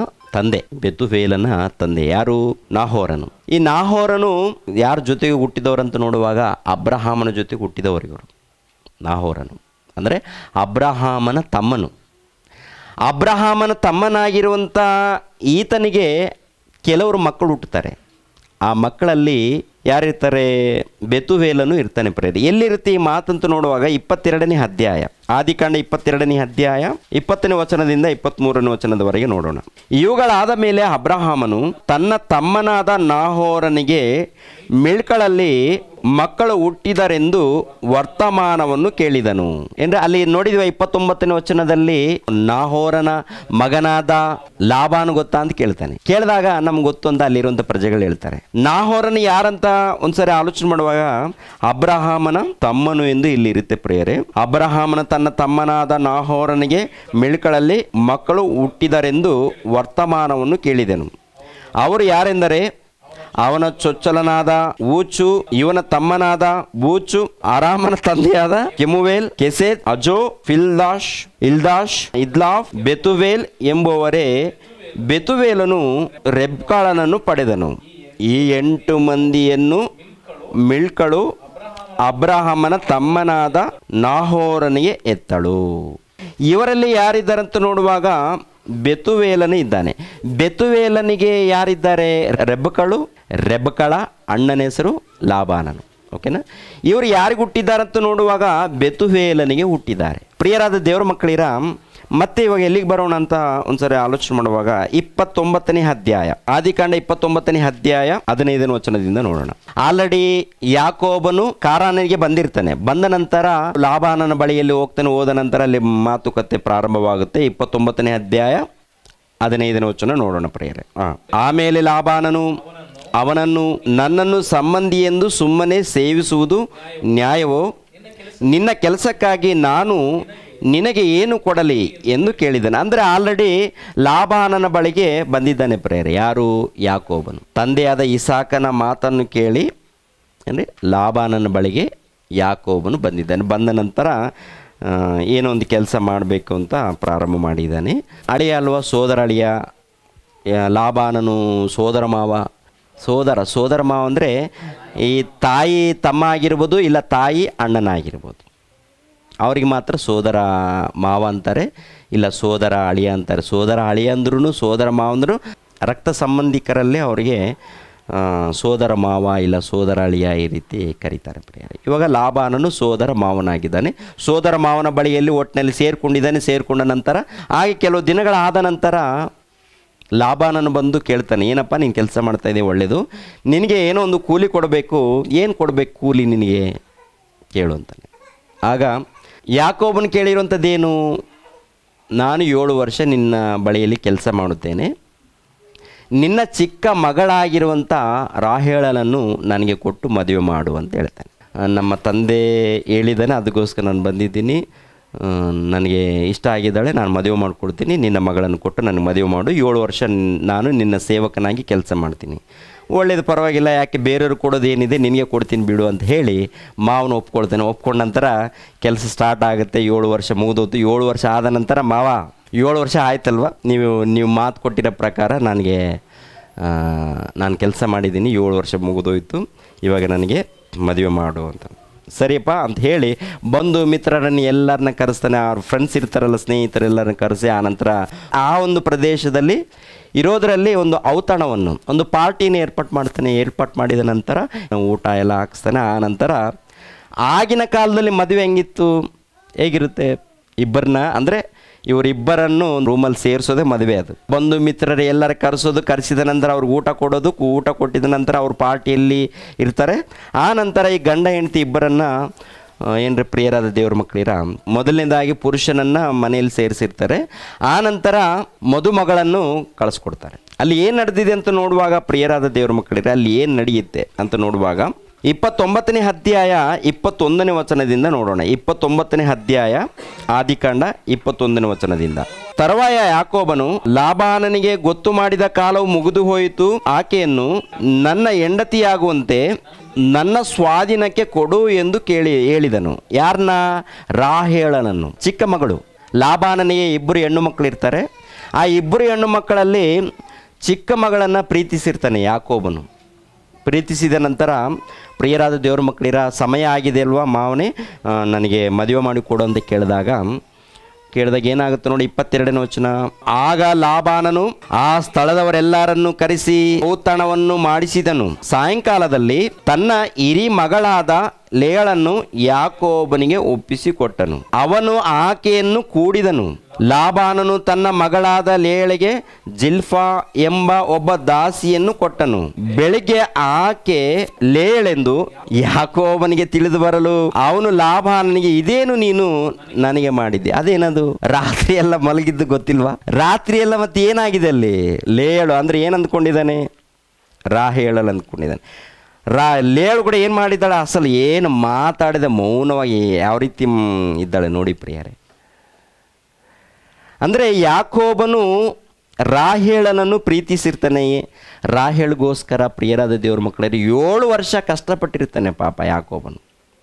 ತಂದೆ ಯಾರು? ನಾಹೋರನು. ಈ ನಾಹೋರನು ಯಾರ ಜೊತೆಗೆ ಹುಟ್ಟಿದವರಂತ ನೋಡುವಾಗ ಅಬ್ರಹಾಮನ ಜೊತೆಗೆ ಹುಟ್ಟಿದವರಿವರು. ನಾಹೋರನು ಅಂದರೆ ಅಬ್ರಹಾಮನ ತಮ್ಮನು. ಅಬ್ರಹಾಮನ ತಮ್ಮನಾಗಿರುವಂಥ ಈತನಿಗೆ ಕೆಲವರು ಮಕ್ಕಳು ಹುಟ್ಟುತ್ತಾರೆ. ಆ ಮಕ್ಕಳಲ್ಲಿ ಯಾರಿರ್ತಾರೆ? ಬೆತುವೇಲನು ಇರ್ತಾನೆ ಪ್ರೇರಿ. ಎಲ್ಲಿರುತ್ತೆ ಈ ಮಾತಂತ ನೋಡುವಾಗ 22ನೇ ಅಧ್ಯಾಯ, ಆದಿಕಾಂಡ 22ನೇ ಅಧ್ಯಾಯ 20ನೇ ವಚನದಿಂದ 23ನೇ ವಚನದವರೆಗೆ ನೋಡೋಣ. ಇವುಗಳಾದ ಮೇಲೆ ಅಬ್ರಹಾಮನು ತನ್ನ ತಮ್ಮನಾದ ನಾಹೋರನಿಗೆ ಮಿಳ್ಕಳಲ್ಲಿ ಮಕ್ಕಳು ಹುಟ್ಟಿದರೆಂದು ವರ್ತಮಾನವನ್ನು ಕೇಳಿದನು. ಅಂದ್ರೆ ಅಲ್ಲಿ ನೋಡಿದ್ವಿ 29ನೇ ವಚನದಲ್ಲಿ ನಾಹೋರನ ಮಗನಾದ ಲಾಬಾನು ಗೊತ್ತಾ ಅಂತ ಕೇಳ್ತಾನೆ. ಕೇಳಿದಾಗ ನಮ್ಗೆ ಗೊತ್ತು ಅಂತ ಅಲ್ಲಿರುವಂಥ ಪ್ರಜೆಗಳು ಹೇಳ್ತಾರೆ. ನಾಹೋರನ ಯಾರಂತ ಒಂದ್ಸರಿ ಆಲೋಚನೆ ಮಾಡುವಾಗ ಅಬ್ರಹಾಮನ ತಮ್ಮನು ಎಂದು ಇಲ್ಲಿ ಇರುತ್ತೆ ಪ್ರಿಯರೇ. ಅಬ್ರಹಾಮನ ತನ್ನ ತಮ್ಮನಾದ ನಾಹೋರನಿಗೆ ಮಿಳ್ಕಳಲ್ಲಿ ಮಕ್ಕಳು ಹುಟ್ಟಿದರೆಂದು ವರ್ತಮಾನವನ್ನು ಕೇಳಿದನು. ಅವರು ಯಾರೆಂದರೆ ಅವನ ಚೊಚ್ಚಲನಾದ ಊಚು, ಇವನ ತಮ್ಮನಾದ ಬೂಚು, ಅರಾಮನ ತಂದೆಯಾದ ಕೆಮುವೇಲ್, ಕೆಸೆತ್, ಅಜೋ, ಫಿಲ್ದಾಶ್, ಇಲ್ದಾಶ್, ಇದ್ಲಾಫ್, ಬೆತುವೇಲ್ ಎಂಬುವರೇ. ಬೆತುವೇಲನು ರೆಬ್ಕಾಳನನ್ನು ಪಡೆದನು. ಈ 8 ಮಂದಿಯನ್ನು ಮಿಳ್ಕಳು ಅಬ್ರಹಾಮನ ತಮ್ಮನಾದ ನಾಹೋರನಿಗೆ ಎತ್ತಳು. ಇವರಲ್ಲಿ ಯಾರಿದ್ದಾರಂತ ನೋಡುವಾಗ ಬೆತುವೇಲನೇ ಇದ್ದಾನೆ. ಬೆತುವೇಲನಿಗೆ ಯಾರಿದ್ದಾರೆ? ರೆಬಕಳ ಅಣ್ಣನ ಹೆಸರು ಲಾಬಾನನು. ಓಕೆನಾ? ಇವರು ಯಾರಿಗೆ ಹುಟ್ಟಿದ್ದಾರಂತ ನೋಡುವಾಗ ಬೆತುವೇಲನಿಗೆ ಹುಟ್ಟಿದ್ದಾರೆ. ಪ್ರಿಯರಾದ ದೇವರ ಮಕ್ಕಳಿರ, ಮತ್ತೆ ಇವಾಗ ಎಲ್ಲಿಗೆ ಬರೋಣ ಅಂತ ಒಂದ್ಸರಿ ಆಲೋಚನೆ ಮಾಡುವಾಗ 29ನೇ ಅಧ್ಯಾಯ, ಆದಿಕಾಂಡ 29ನೇ ಅಧ್ಯಾಯ 15ನೇ ವಚನದಿಂದ ನೋಡೋಣ. ಆಲ್ರೆಡಿ ಯಾಕೋಬನು ಕಾರಾನಿಗೆ ಬಂದಿರ್ತಾನೆ. ಬಂದ ನಂತರ ಲಾಬಾನನ ಬಳಿಯಲ್ಲಿ ಹೋಗ್ತಾನೆ. ಹೋದ ನಂತರ ಅಲ್ಲಿ ಮಾತುಕತೆ ಪ್ರಾರಂಭವಾಗುತ್ತೆ. 29ನೇ ಅಧ್ಯಾಯ 15ನೇ ವಚನ ನೋಡೋಣ ಪ್ರಿಯರೇ. ಆಮೇಲೆ ಲಾಬಾನನು ಅವನನ್ನು, ನನ್ನನ್ನು ಸಂಬಂಧಿ ಎಂದು ಸುಮ್ಮನೆ ಸೇವಿಸುವುದು ನ್ಯಾಯವೋ? ನಿನ್ನ ಕೆಲಸಕ್ಕಾಗಿ ನಾನು ನಿನಗೆ ಏನು ಕೊಡಲಿ ಎಂದು ಕೇಳಿದನು. ಅಂದರೆ ಆಲ್ರೆಡಿ ಲಾಬಾನನ ಬಳಿಗೆ ಬಂದಿದ್ದಾನೆ ಪ್ರೇರೆ. ಯಾರು? ಯಾಕೋಬನು. ತಂದೆಯಾದ ಇಸಾಕನ ಮಾತನ್ನು ಕೇಳಿ ಅಂದರೆ ಲಾಬಾನನ ಬಳಿಗೆ ಯಾಕೋಬನು ಬಂದಿದ್ದಾನೆ. ಬಂದ ನಂತರ ಏನೋ ಒಂದು ಕೆಲಸ ಮಾಡಬೇಕು ಅಂತ ಪ್ರಾರಂಭ ಮಾಡಿದ್ದಾನೆ. ಅಳಿಯ ಅಲ್ವಾ, ಸೋದರ ಅಳಿಯ. ಲಾಬಾನನು ಸೋದರ ಮಾವ. ಸೋದರ ಮಾವ ಅಂದರೆ ಈ ತಾಯಿ ತಮ್ಮ ಆಗಿರ್ಬೋದು, ಇಲ್ಲ ತಾಯಿ ಅಣ್ಣನಾಗಿರ್ಬೋದು. ಅವ್ರಿಗೆ ಮಾತ್ರ ಸೋದರ ಮಾವ ಅಂತಾರೆ, ಇಲ್ಲ ಸೋದರ ಅಳಿಯ ಅಂತಾರೆ. ಸೋದರ ಅಳಿಯ ಅಂದ್ರೂ ಸೋದರ ಮಾವ ಅಂದ್ರೂ ರಕ್ತ ಸಂಬಂಧಿಕರಲ್ಲೇ ಅವರಿಗೆ ಸೋದರ ಮಾವ ಇಲ್ಲ ಸೋದರ ಅಳಿಯ ಈ ರೀತಿ ಕರೀತಾರೆ ಪ್ರಿಯರೇ. ಇವಾಗ ಲಾಬಾನನು ಸೋದರ ಮಾವನಾಗಿದ್ದಾನೆ. ಸೋದರ ಮಾವನ ಬಳಿಯಲ್ಲಿ ಒಟ್ಟಿನಲ್ಲಿ ಸೇರಿಕೊಂಡಿದ್ದಾನೆ. ಸೇರಿಕೊಂಡ ನಂತರ ಹಾಗೆ ಕೆಲವು ದಿನಗಳಾದ ನಂತರ ಲಾಬಾನನು ಬಂದು ಕೇಳ್ತಾನೆ, ಏನಪ್ಪ ನೀನು ಕೆಲಸ ಮಾಡ್ತಾಯಿದ್ದೆ ಒಳ್ಳೆಯದು, ನಿನಗೆ ಏನೋ ಒಂದು ಕೂಲಿ ಕೊಡಬೇಕು. ಏನು ಕೊಡಬೇಕು ಕೂಲಿ ನಿನಗೆ ಕೇಳು ಅಂತಾನೆ. ಆಗ ಯಾಕೋಬನು ಕೇಳಿರುವಂಥದ್ದೇನು? ನಾನು 7 ವರ್ಷ ನಿನ್ನ ಬಳಿಯಲ್ಲಿ ಕೆಲಸ ಮಾಡುತ್ತೇನೆ. ನಿನ್ನ ಚಿಕ್ಕ ಮಗಳಾಗಿರುವಂಥ ರಾಹೇಳನನ್ನು ನನಗೆ ಕೊಟ್ಟು ಮದುವೆ ಮಾಡು ಅಂತ ಹೇಳ್ತಾನೆ. ನಮ್ಮ ತಂದೆ ಹೇಳಿದ್ದಾನೆ, ಅದಕ್ಕೋಸ್ಕರ ನಾನು ಬಂದಿದ್ದೀನಿ. ನನಗೆ ಇಷ್ಟ ಆಗಿದ್ದಾಳೆ, ನಾನು ಮದುವೆ ಮಾಡಿಕೊಡ್ತೀನಿ. ನಿನ್ನ ಮಗಳನ್ನು ಕೊಟ್ಟು ನನಗೆ ಮದುವೆ ಮಾಡು. 7 ವರ್ಷ ನಾನು ನಿನ್ನ ಸೇವಕನಾಗಿ ಕೆಲಸ ಮಾಡ್ತೀನಿ. ಒಳ್ಳೇದು, ಪರವಾಗಿಲ್ಲ, ಯಾಕೆ ಬೇರೆಯವ್ರು ಕೊಡೋದು ಏನಿದೆ, ನಿನಗೆ ಕೊಡ್ತೀನಿ ಬಿಡು ಅಂತ ಹೇಳಿ ಮಾವನ ಒಪ್ಕೊಳ್ತಾನೆ. ಒಪ್ಕೊಂಡ ನಂತರ ಕೆಲಸ ಸ್ಟಾರ್ಟ್ ಆಗುತ್ತೆ. 7 ವರ್ಷ ಮುಗಿದೋತು. 7 ವರ್ಷ ಆದ ನಂತರ ಮಾವ 7 ವರ್ಷ ಆಯ್ತಲ್ವ, ನೀವು ಮಾತು ಕೊಟ್ಟಿರೋ ಪ್ರಕಾರ ನಾನು ಕೆಲಸ ಮಾಡಿದ್ದೀನಿ, 7 ವರ್ಷ ಮುಗಿದೋಯ್ತು, ಇವಾಗ ನನಗೆ ಮದುವೆ ಮಾಡು ಅಂತ. ಸರಿಯಪ್ಪ ಅಂತ ಹೇಳಿ ಬಂಧು ಮಿತ್ರರನ್ನು ಎಲ್ಲರನ್ನ ಕರೆಸ್ತಾನೆ. ಅವ್ರ ಫ್ರೆಂಡ್ಸ್ ಇರ್ತಾರಲ್ಲ, ಸ್ನೇಹಿತರೆಲ್ಲರನ್ನ ಕರೆಸಿ ಆನಂತರ ಆ ಒಂದು ಪ್ರದೇಶದಲ್ಲಿ ಇರೋದರಲ್ಲಿ ಒಂದು ಔತಣವನ್ನು, ಒಂದು ಪಾರ್ಟಿನ ಏರ್ಪಾಟ್ ಮಾಡ್ತಾನೆ. ಏರ್ಪಾಟ್ ಮಾಡಿದ ನಂತರ ಊಟ ಎಲ್ಲ ಹಾಕಿಸ್ತಾನೆ. ಆ ನಂತರ ಆಗಿನ ಕಾಲದಲ್ಲಿ ಮದುವೆ ಹೆಂಗಿತ್ತು, ಹೇಗಿರುತ್ತೆ, ಇಬ್ಬರನ್ನ ಅಂದರೆ ಇವರಿಬ್ಬರನ್ನು ರೂಮಲ್ಲಿ ಸೇರಿಸೋದೇ ಮದುವೆ. ಅದು ಬಂಧು ಮಿತ್ರರು ಎಲ್ಲರ ಕರೆಸೋದು, ಕರೆಸಿದ ನಂತರ ಅವ್ರಿಗೆ ಊಟ ಕೊಡೋದು, ಊಟ ಕೊಟ್ಟಿದ ನಂತರ ಅವ್ರ ಪಾರ್ಟಿಯಲ್ಲಿ ಇರ್ತಾರೆ. ಆ ನಂತರ ಈ ಗಂಡ ಹೆಂಡತಿ ಇಬ್ಬರನ್ನು ಏನ್ರಿ ಪ್ರಿಯರಾದ ದೇವ್ರ ಮಕ್ಕಳಿರ, ಮೊದಲನೇದಾಗಿ ಪುರುಷನನ್ನು ಮನೆಯಲ್ಲಿ ಸೇರಿಸಿರ್ತಾರೆ. ಆ ನಂತರ ಮದುಮಗಳನ್ನು ಕಳಿಸ್ಕೊಡ್ತಾರೆ. ಅಲ್ಲಿ ಏನು ನಡೆದಿದೆ ಅಂತ ನೋಡುವಾಗ ಪ್ರಿಯರಾದ ದೇವ್ರ ಮಕ್ಕಳಿರ, ಅಲ್ಲಿ ಏನು ನಡೆಯುತ್ತೆ ಅಂತ ನೋಡುವಾಗ 29ನೇ ಅಧ್ಯಾಯ 21ನೇ ವಚನದಿಂದ ನೋಡೋಣ. 29ನೇ ಅಧ್ಯಾಯ ಆದಿಕಾಂಡ 21ನೇ ವಚನದಿಂದ. ತರುವಾಯ ಯಾಕೋಬನು ಲಾಬಾನನಿಗೆ ಗೊತ್ತು ಮಾಡಿದ ಕಾಲವು ಮುಗಿದು ಹೋಯಿತು, ಆಕೆಯನ್ನು ನನ್ನ ಹೆಂಡತಿಯಾಗುವಂತೆ ನನ್ನ ಸ್ವಾಧೀನಕ್ಕೆ ಕೊಡು ಎಂದು ಹೇಳಿದನು. ಯಾರನ್ನ? ರಾಹೇಳನನ್ನು, ಚಿಕ್ಕ ಮಗಳು. ಲಾಬಾನನಿಗೆ 2 ಹೆಣ್ಣು ಮಕ್ಕಳಿರ್ತಾರೆ. ಆ 2 ಹೆಣ್ಣು ಮಕ್ಕಳಲ್ಲಿ ಚಿಕ್ಕ ಮಗಳನ್ನು ಪ್ರೀತಿಸಿರ್ತಾನೆ ಯಾಕೋಬನು. ಪ್ರೀತಿಸಿದ ನಂತರ ಪ್ರಿಯರಾದ ದೇವ್ರ ಮಕ್ಕಳಿರ, ಸಮಯ ಆಗಿದೆ ಅಲ್ವಾ ಮಾವನೇ, ನನಗೆ ಮದುವೆ ಮಾಡಿ ಕೊಡು ಅಂತ ಕೇಳಿದಾಗ ಕೇಳಿದಾಗ ಏನಾಗುತ್ತೆ ನೋಡಿ, 22ನೇ ವಚನ. ಆಗ ಲಾಬಾನನು ಆ ಸ್ಥಳದವರೆಲ್ಲರನ್ನು ಕರೆಸಿ ಔತಣವನ್ನು ಮಾಡಿಸಿದನು. ಸಾಯಂಕಾಲದಲ್ಲಿ ತನ್ನ ಹಿರಿ ಮಗಳಾದ ಲೇಯಳನ್ನು ಯಾಕೋಬನಿಗೆ ಒಪ್ಪಿಸಿಕೊಟ್ಟನು. ಅವನು ಆಕೆಯನ್ನು ಕೂಡಿದನು. ಲಾಬಾನನು ತನ್ನ ಮಗಳಾದ ಲೇಯಳಿಗೆ ಜಿಲ್ಫಾ ಎಂಬ ಒಬ್ಬ ದಾಸಿಯನ್ನು ಕೊಟ್ಟನು. ಬೆಳಿಗ್ಗೆ ಆಕೆ ಲೇಯಳೆಂದು ಯಾಕೋಬನಿಗೆ ತಿಳಿದು ಬರಲು ಅವನು ಲಾಬಾನನಿಗೆ, ಇದೇನು ನೀನು ನನಗೆ ಮಾಡಿದ್ದೆ? ಅದೇನದು? ರಾತ್ರಿ ಎಲ್ಲ ಮಲಗಿದ್ದು ಗೊತ್ತಿಲ್ವಾ? ರಾತ್ರಿ ಎಲ್ಲ ಮತ್ತೆ ಏನಾಗಿದೆ ಅಲ್ಲಿ? ಲೇಯಳು ಅಂದ್ರೆ ಏನು ಅಂದ್ಕೊಂಡಿದ್ದಾನೆ? ರಾಹೇಳಲ್ ಅಂದ್ಕೊಂಡಿದ್ದಾನೆ. ಲೇಯಳು ಕೂಡ ಏನು ಮಾಡಿದ್ದಾಳೆ? ಅಸಲು ಏನು ಮಾತಾಡಿದ ಮೌನವಾಗಿ ಯಾವ ರೀತಿ ಇದ್ದಾಳೆ ನೋಡಿ ಪ್ರಿಯರೇ. ಅಂದರೆ ಯಾಕೋಬನು ರಾಹೇಳನನ್ನು ಪ್ರೀತಿಸಿರ್ತಾನೆ. ರಾಹೇಳ್ಗೋಸ್ಕರ ಪ್ರಿಯರಾದ ದೇವ್ರ ಮಕ್ಕಳಲ್ಲಿ 7 ವರ್ಷ ಕಷ್ಟಪಟ್ಟಿರ್ತಾನೆ ಪಾಪ ಯಾಕೋಬನು.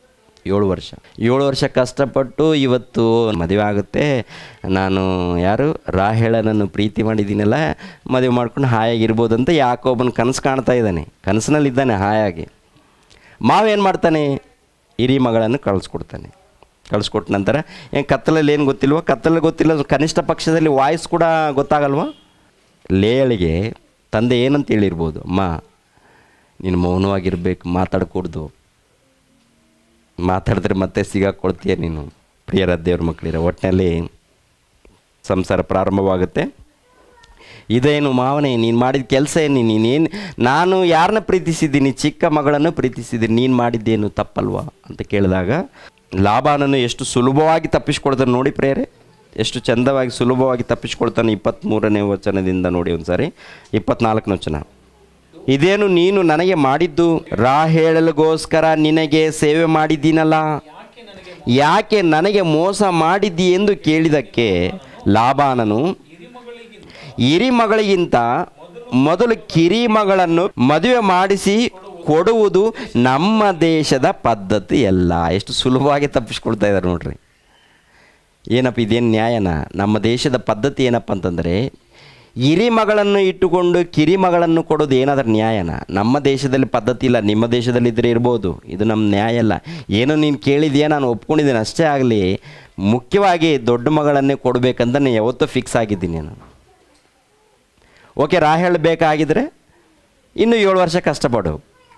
7 ವರ್ಷ ಕಷ್ಟಪಟ್ಟು ಇವತ್ತು ಮದುವೆ ಆಗುತ್ತೆ. ನಾನು ರಾಹೇಳನನ್ನು ಪ್ರೀತಿ ಮಾಡಿದ್ದೀನಲ್ಲ, ಮದುವೆ ಮಾಡ್ಕೊಂಡು ಹಾಯಾಗಿರ್ಬೋದಂತ ಯಾಕೋಬನ ಕನಸು ಕಾಣ್ತಾ ಇದ್ದಾನೆ. ಕನಸಿನಲ್ಲಿದ್ದಾನೆ ಹಾಯಾಗಿ. ಮಾವೇನು ಮಾಡ್ತಾನೆ? ಹಿರಿ ಮಗಳನ್ನು ಕಳಿಸ್ಕೊಟ್ಟ ನಂತರ ಏನು ಕತ್ತಲಲ್ಲಿ ಏನು ಗೊತ್ತಿಲ್ವ? ಕತ್ತಲಲ್ಲಿ ಗೊತ್ತಿಲ್ಲ, ಕನಿಷ್ಠ ಪಕ್ಷದಲ್ಲಿ ವಾಯ್ಸ್ ಕೂಡ ಗೊತ್ತಾಗಲ್ವ? ಲೇಯಳಿಗೆ ತಂದೆ ಏನಂತ ಹೇಳಿರ್ಬೋದು, ಅಮ್ಮ ನೀನು ಮೌನವಾಗಿರ್ಬೇಕು, ಮಾತಾಡಕೂಡ್ದು, ಮಾತಾಡಿದ್ರೆ ಮತ್ತೆ ಸಿಗಾಕೊಳ್ತೀಯ ನೀನು. ಪ್ರಿಯರ ದೇವ್ರ ಮಕ್ಕಳಿರ ಒಟ್ಟಿನಲ್ಲಿ ಸಂಸಾರ ಪ್ರಾರಂಭವಾಗುತ್ತೆ. ಇದೇನು ಮಾವನೇ ನೀನು ಮಾಡಿದ ಕೆಲಸ ಏನು? ನೀನೇನು, ನಾನು ಯಾರನ್ನ ಪ್ರೀತಿಸಿದ್ದೀನಿ? ಚಿಕ್ಕ ಮಗಳನ್ನು ಪ್ರೀತಿಸಿದ್ದೀನಿ, ನೀನು ಮಾಡಿದ್ದೇನು ತಪ್ಪಲ್ವಾ ಅಂತ ಕೇಳಿದಾಗ ಲಾಬಾನನು ಎಷ್ಟು ಸುಲಭವಾಗಿ ತಪ್ಪಿಸ್ಕೊಳ್ತಾನೆ ನೋಡಿ ಪ್ರಿಯರೇ, ಎಷ್ಟು ಚಂದವಾಗಿ ಸುಲಭವಾಗಿ ತಪ್ಪಿಸ್ಕೊಳ್ತಾನೆ. 23ನೇ ವಚನದಿಂದ ನೋಡಿ ಒಂದು ಸಾರಿ. 24ನೇ ವಚನ. ಇದೇನು ನೀನು ನನಗೆ ಮಾಡಿದ್ದು? ರಾಹೇಳಗೋಸ್ಕರ ನಿನಗೆ ಸೇವೆ ಮಾಡಿದ್ದೀನಲ್ಲ, ಯಾಕೆ ನನಗೆ ಮೋಸ ಮಾಡಿದ್ದಿ ಎಂದು ಕೇಳಿದಕ್ಕೆ ಲಾಬಾನನು, ಹಿರಿ ಮಗಳಿಗಿಂತ ಮೊದಲು ಕಿರಿ ಮಗಳನ್ನು ಮದುವೆ ಮಾಡಿಸಿ ಕೊಡುವುದು ನಮ್ಮ ದೇಶದ ಪದ್ಧತಿ ಎಲ್ಲ. ಎಷ್ಟು ಸುಲಭವಾಗಿ ತಪ್ಪಿಸ್ಕೊಳ್ತಾ ಇದ್ದಾರೆ ನೋಡ್ರಿ. ಏನಪ್ಪ ಇದೇನು ನ್ಯಾಯನ? ನಮ್ಮ ದೇಶದ ಪದ್ಧತಿ ಏನಪ್ಪ ಅಂತಂದರೆ, ಹಿರಿ ಮಗಳನ್ನು ಇಟ್ಟುಕೊಂಡು ಕಿರಿ ಮಗಳನ್ನು ಕೊಡೋದು ಏನಾದರೂ ನ್ಯಾಯನ? ನಮ್ಮ ದೇಶದಲ್ಲಿ ಪದ್ಧತಿ ಇಲ್ಲ, ನಿಮ್ಮ ದೇಶದಲ್ಲಿ ಇದ್ದರೆ ಇರ್ಬೋದು, ಇದು ನಮ್ಮ ನ್ಯಾಯ ಅಲ್ಲ. ಏನೋ ನೀನು ಕೇಳಿದೆಯಾ, ನಾನು ಒಪ್ಕೊಂಡಿದ್ದೀನಿ ಅಷ್ಟೇ ಆಗಲಿ, ಮುಖ್ಯವಾಗಿ ದೊಡ್ಡ ಮಗಳನ್ನೇ ಕೊಡಬೇಕಂತ ನಾನು ಯಾವತ್ತೂ ಫಿಕ್ಸ್ ಆಗಿದ್ದೀನಿ ನಾನು. ಓಕೆ, ರಾಹೇಳ್ ಬೇಕಾಗಿದ್ದರೆ ಇನ್ನೂ 7 ವರ್ಷ ಕಷ್ಟಪಡು.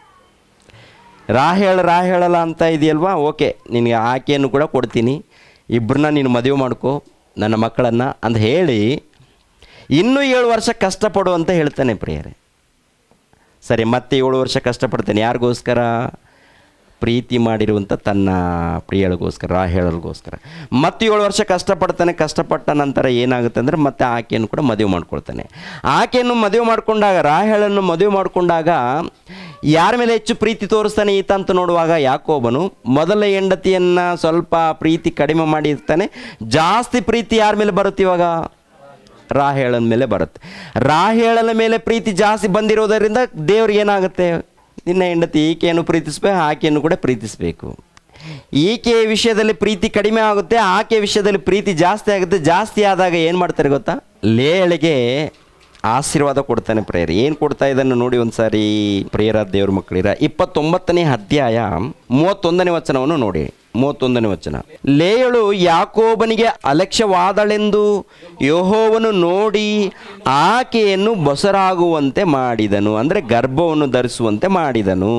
ರಾಹೇಳಲ್ಲ ಅಂತ ಇದೆಯಲ್ವಾ, ಓಕೆ ನಿನಗೆ ಆಕೆಯನ್ನು ಕೂಡ ಕೊಡ್ತೀನಿ, ಇಬ್ಬರನ್ನ ನೀನು ಮದುವೆ ಮಾಡ್ಕೋ ನನ್ನ ಮಕ್ಕಳನ್ನು ಅಂತ ಹೇಳಿ ಇನ್ನೂ 7 ವರ್ಷ ಕಷ್ಟಪಡು ಅಂತ ಹೇಳ್ತಾನೆ ಪ್ರಿಯರೇ. ಸರಿ, ಮತ್ತೆ 7 ವರ್ಷ ಕಷ್ಟಪಡ್ತಾನೆ. ಯಾರಿಗೋಸ್ಕರ? ಪ್ರೀತಿ ಮಾಡಿರುವಂಥ ತನ್ನ ಪ್ರಿಯಳಿಗೋಸ್ಕರ, ರಾಹೇಳಗೋಸ್ಕರ. ಮತ್ತೆ 7 ವರ್ಷ ಕಷ್ಟಪಟ್ಟ ನಂತರ ಏನಾಗುತ್ತೆ ಅಂದರೆ ಮತ್ತೆ ಆಕೆಯನ್ನು ಕೂಡ ಮದುವೆ ಮಾಡ್ಕೊಳ್ತಾನೆ. ಆಕೆಯನ್ನು ಮದುವೆ ಮಾಡಿಕೊಂಡಾಗ, ರಾಹೇಳನ್ನು ಮದುವೆ ಮಾಡಿಕೊಂಡಾಗ ಯಾರ ಮೇಲೆ ಹೆಚ್ಚು ಪ್ರೀತಿ ತೋರಿಸ್ತಾನೆ ಈತ ಅಂತ ನೋಡುವಾಗ ಯಾಕೋಬನು ಮೊದಲ ಹೆಂಡತಿಯನ್ನು ಸ್ವಲ್ಪ ಪ್ರೀತಿ ಕಡಿಮೆ ಮಾಡಿರ್ತಾನೆ. ಜಾಸ್ತಿ ಪ್ರೀತಿ ಯಾರ ಮೇಲೆ ಬರುತ್ತೆ ಇವಾಗ? ರಾಹೇಳನ ಮೇಲೆ ಬರುತ್ತೆ. ರಾಹೇಳನ ಮೇಲೆ ಪ್ರೀತಿ ಜಾಸ್ತಿ ಬಂದಿರೋದರಿಂದ ದೇವ್ರಿಗೆ ಏನಾಗುತ್ತೆ? ನಿನ್ನ ಹೆಂಡತಿ ಈಕೆಯನ್ನು ಪ್ರೀತಿಸ್ಬೇಕು, ಆಕೆಯನ್ನು ಕೂಡ ಪ್ರೀತಿಸಬೇಕು. ಈಕೆಯ ವಿಷಯದಲ್ಲಿ ಪ್ರೀತಿ ಕಡಿಮೆ ಆಗುತ್ತೆ, ಆಕೆಯ ವಿಷಯದಲ್ಲಿ ಪ್ರೀತಿ ಜಾಸ್ತಿ ಆಗುತ್ತೆ. ಜಾಸ್ತಿ ಆದಾಗ ಏನು ಮಾಡ್ತಾರೆ ಗೊತ್ತಾ? ಲೇಯಳಿಗೆ ಆಶೀರ್ವಾದ ಕೊಡ್ತಾನೆ ಪ್ರೇಯರ್. ಏನು ಕೊಡ್ತಾ ಇದನ್ನು ನೋಡಿ ಒಂದು ಸಾರಿ ಪ್ರಿಯರಾದ ದೇವ್ರ ಮಕ್ಕಳಿರ. 29ನೇ ಅಧ್ಯಾಯ 31ನೇ ವಚನವನ್ನು ನೋಡಿ. 31ನೇ ವಚನ. ಲೇಯಳು ಯಾಕೋಬನಿಗೆ ಅಲಕ್ಷ್ಯವಾದಳೆಂದು ಯೆಹೋವನು ನೋಡಿ ಆಕೆಯನ್ನು ಬೊಸರಾಗುವಂತೆ ಮಾಡಿದನು, ಅಂದರೆ ಗರ್ಭವನ್ನು ಧರಿಸುವಂತೆ ಮಾಡಿದನು.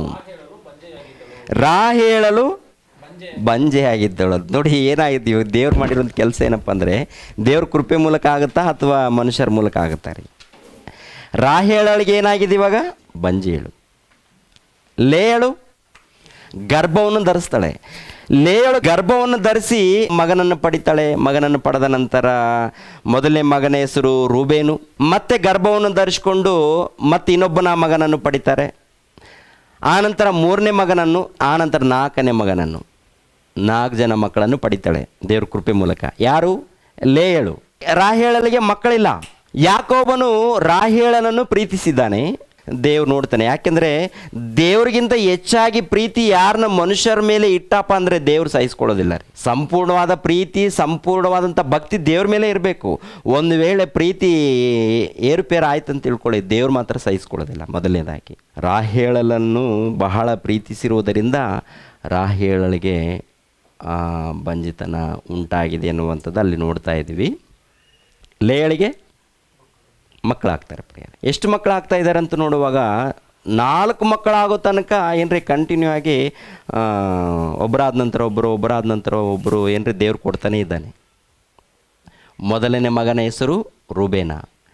ರಾಹೇಳಲು ಬಂಜೆಯಾಗಿದ್ದಳು. ನೋಡಿ ಏನಾಗಿತ್ತು ಇವಾಗ ದೇವ್ರು ಮಾಡಿರೋಂಥ ಕೆಲಸ ಏನಪ್ಪ ಅಂದರೆ, ದೇವ್ರ ಕೃಪೆ ಮೂಲಕ ಆಗುತ್ತಾ ಅಥವಾ ಮನುಷ್ಯರ ಮೂಲಕ ಆಗುತ್ತಾ ರೀ? ರಾಹೇಳಳಿಗೆ ಏನಾಗಿದೆ ಇವಾಗ? ಬಂಜೆಯಳು. ಲೇಯಳು ಗರ್ಭವನ್ನು ಧರಿಸ್ತಾಳೆ. ಲೇಯಳು ಗರ್ಭವನ್ನು ಧರಿಸಿ ಮಗನನ್ನು ಪಡಿತಾಳೆ. ಮಗನನ್ನು ಪಡೆದ ನಂತರ ಮೊದಲನೇ ಮಗನ ಹೆಸರು ರೂಬೇನು. ಮತ್ತೆ ಗರ್ಭವನ್ನು ಧರಿಸಿಕೊಂಡು ಮತ್ತೆ ಇನ್ನೊಬ್ಬನ ಮಗನನ್ನು ಪಡಿತಾರೆ. ಆನಂತರ 3ನೇ ಮಗನನ್ನು, ಆನಂತರ 4ನೇ ಮಗನನ್ನು, 4 ಜನ ಮಕ್ಕಳನ್ನು ಪಡಿತಾಳೆ ದೇವ್ರ ಕೃಪೆ ಮೂಲಕ. ಯಾರು? ಲೇಯಳು. ರಾಹೇಳಳಿಗೆ ಮಕ್ಕಳಿಲ್ಲ. ಯಾಕೋಬನು ರಾಹೇಳನನ್ನು ಪ್ರೀತಿಸಿದ್ದಾನೆ. ದೇವ್ರು ನೋಡ್ತಾನೆ. ಯಾಕೆಂದರೆ ದೇವ್ರಿಗಿಂತ ಹೆಚ್ಚಾಗಿ ಪ್ರೀತಿ ಯಾರನ್ನ ಮನುಷ್ಯರ ಮೇಲೆ ಇಟ್ಟಪ್ಪ ಅಂದರೆ ದೇವ್ರು ಸಹಿಸ್ಕೊಳ್ಳೋದಿಲ್ಲ ರೀ. ಸಂಪೂರ್ಣವಾದ ಪ್ರೀತಿ, ಸಂಪೂರ್ಣವಾದಂಥ ಭಕ್ತಿ ದೇವ್ರ ಮೇಲೆ ಇರಬೇಕು. ಒಂದು ವೇಳೆ ಪ್ರೀತಿ ಏರುಪೇರು ಆಯ್ತು ಅಂತ ತಿಳ್ಕೊಳ್ಳಿ, ದೇವ್ರು ಮಾತ್ರ ಸಹಿಸ್ಕೊಳ್ಳೋದಿಲ್ಲ. ಮೊದಲನೇದಾಗಿ ರಾಹೇಳಲನ್ನು ಬಹಳ ಪ್ರೀತಿಸಿರುವುದರಿಂದ ರಾಹೇಳಳಿಗೆ ಬಂಜಿತನ ಉಂಟಾಗಿದೆ ಅನ್ನುವಂಥದ್ದು ಅಲ್ಲಿ ನೋಡ್ತಾ ಇದ್ದೀವಿ. ಲೇಯಳಿಗೆ ಮಕ್ಕಳಾಗ್ತಾರೆ ಪ್ರಿಯ. ಎಷ್ಟು ಮಕ್ಕಳಾಗ್ತಾ ಇದ್ದಾರೆ ಅಂತ ನೋಡುವಾಗ 4 ಮಕ್ಕಳಾಗೋ ತನಕ ಏನ್ರಿ ಕಂಟಿನ್ಯೂ ಆಗಿ ಒಬ್ಬರಾದ ನಂತರ ಒಬ್ಬರು ಏನ್ರಿ ದೇವ್ರು ಕೊಡ್ತಾನೆ ಇದ್ದಾನೆ. ಮೊದಲನೇ ಮಗನ ಹೆಸರು ರೂಬೇನ,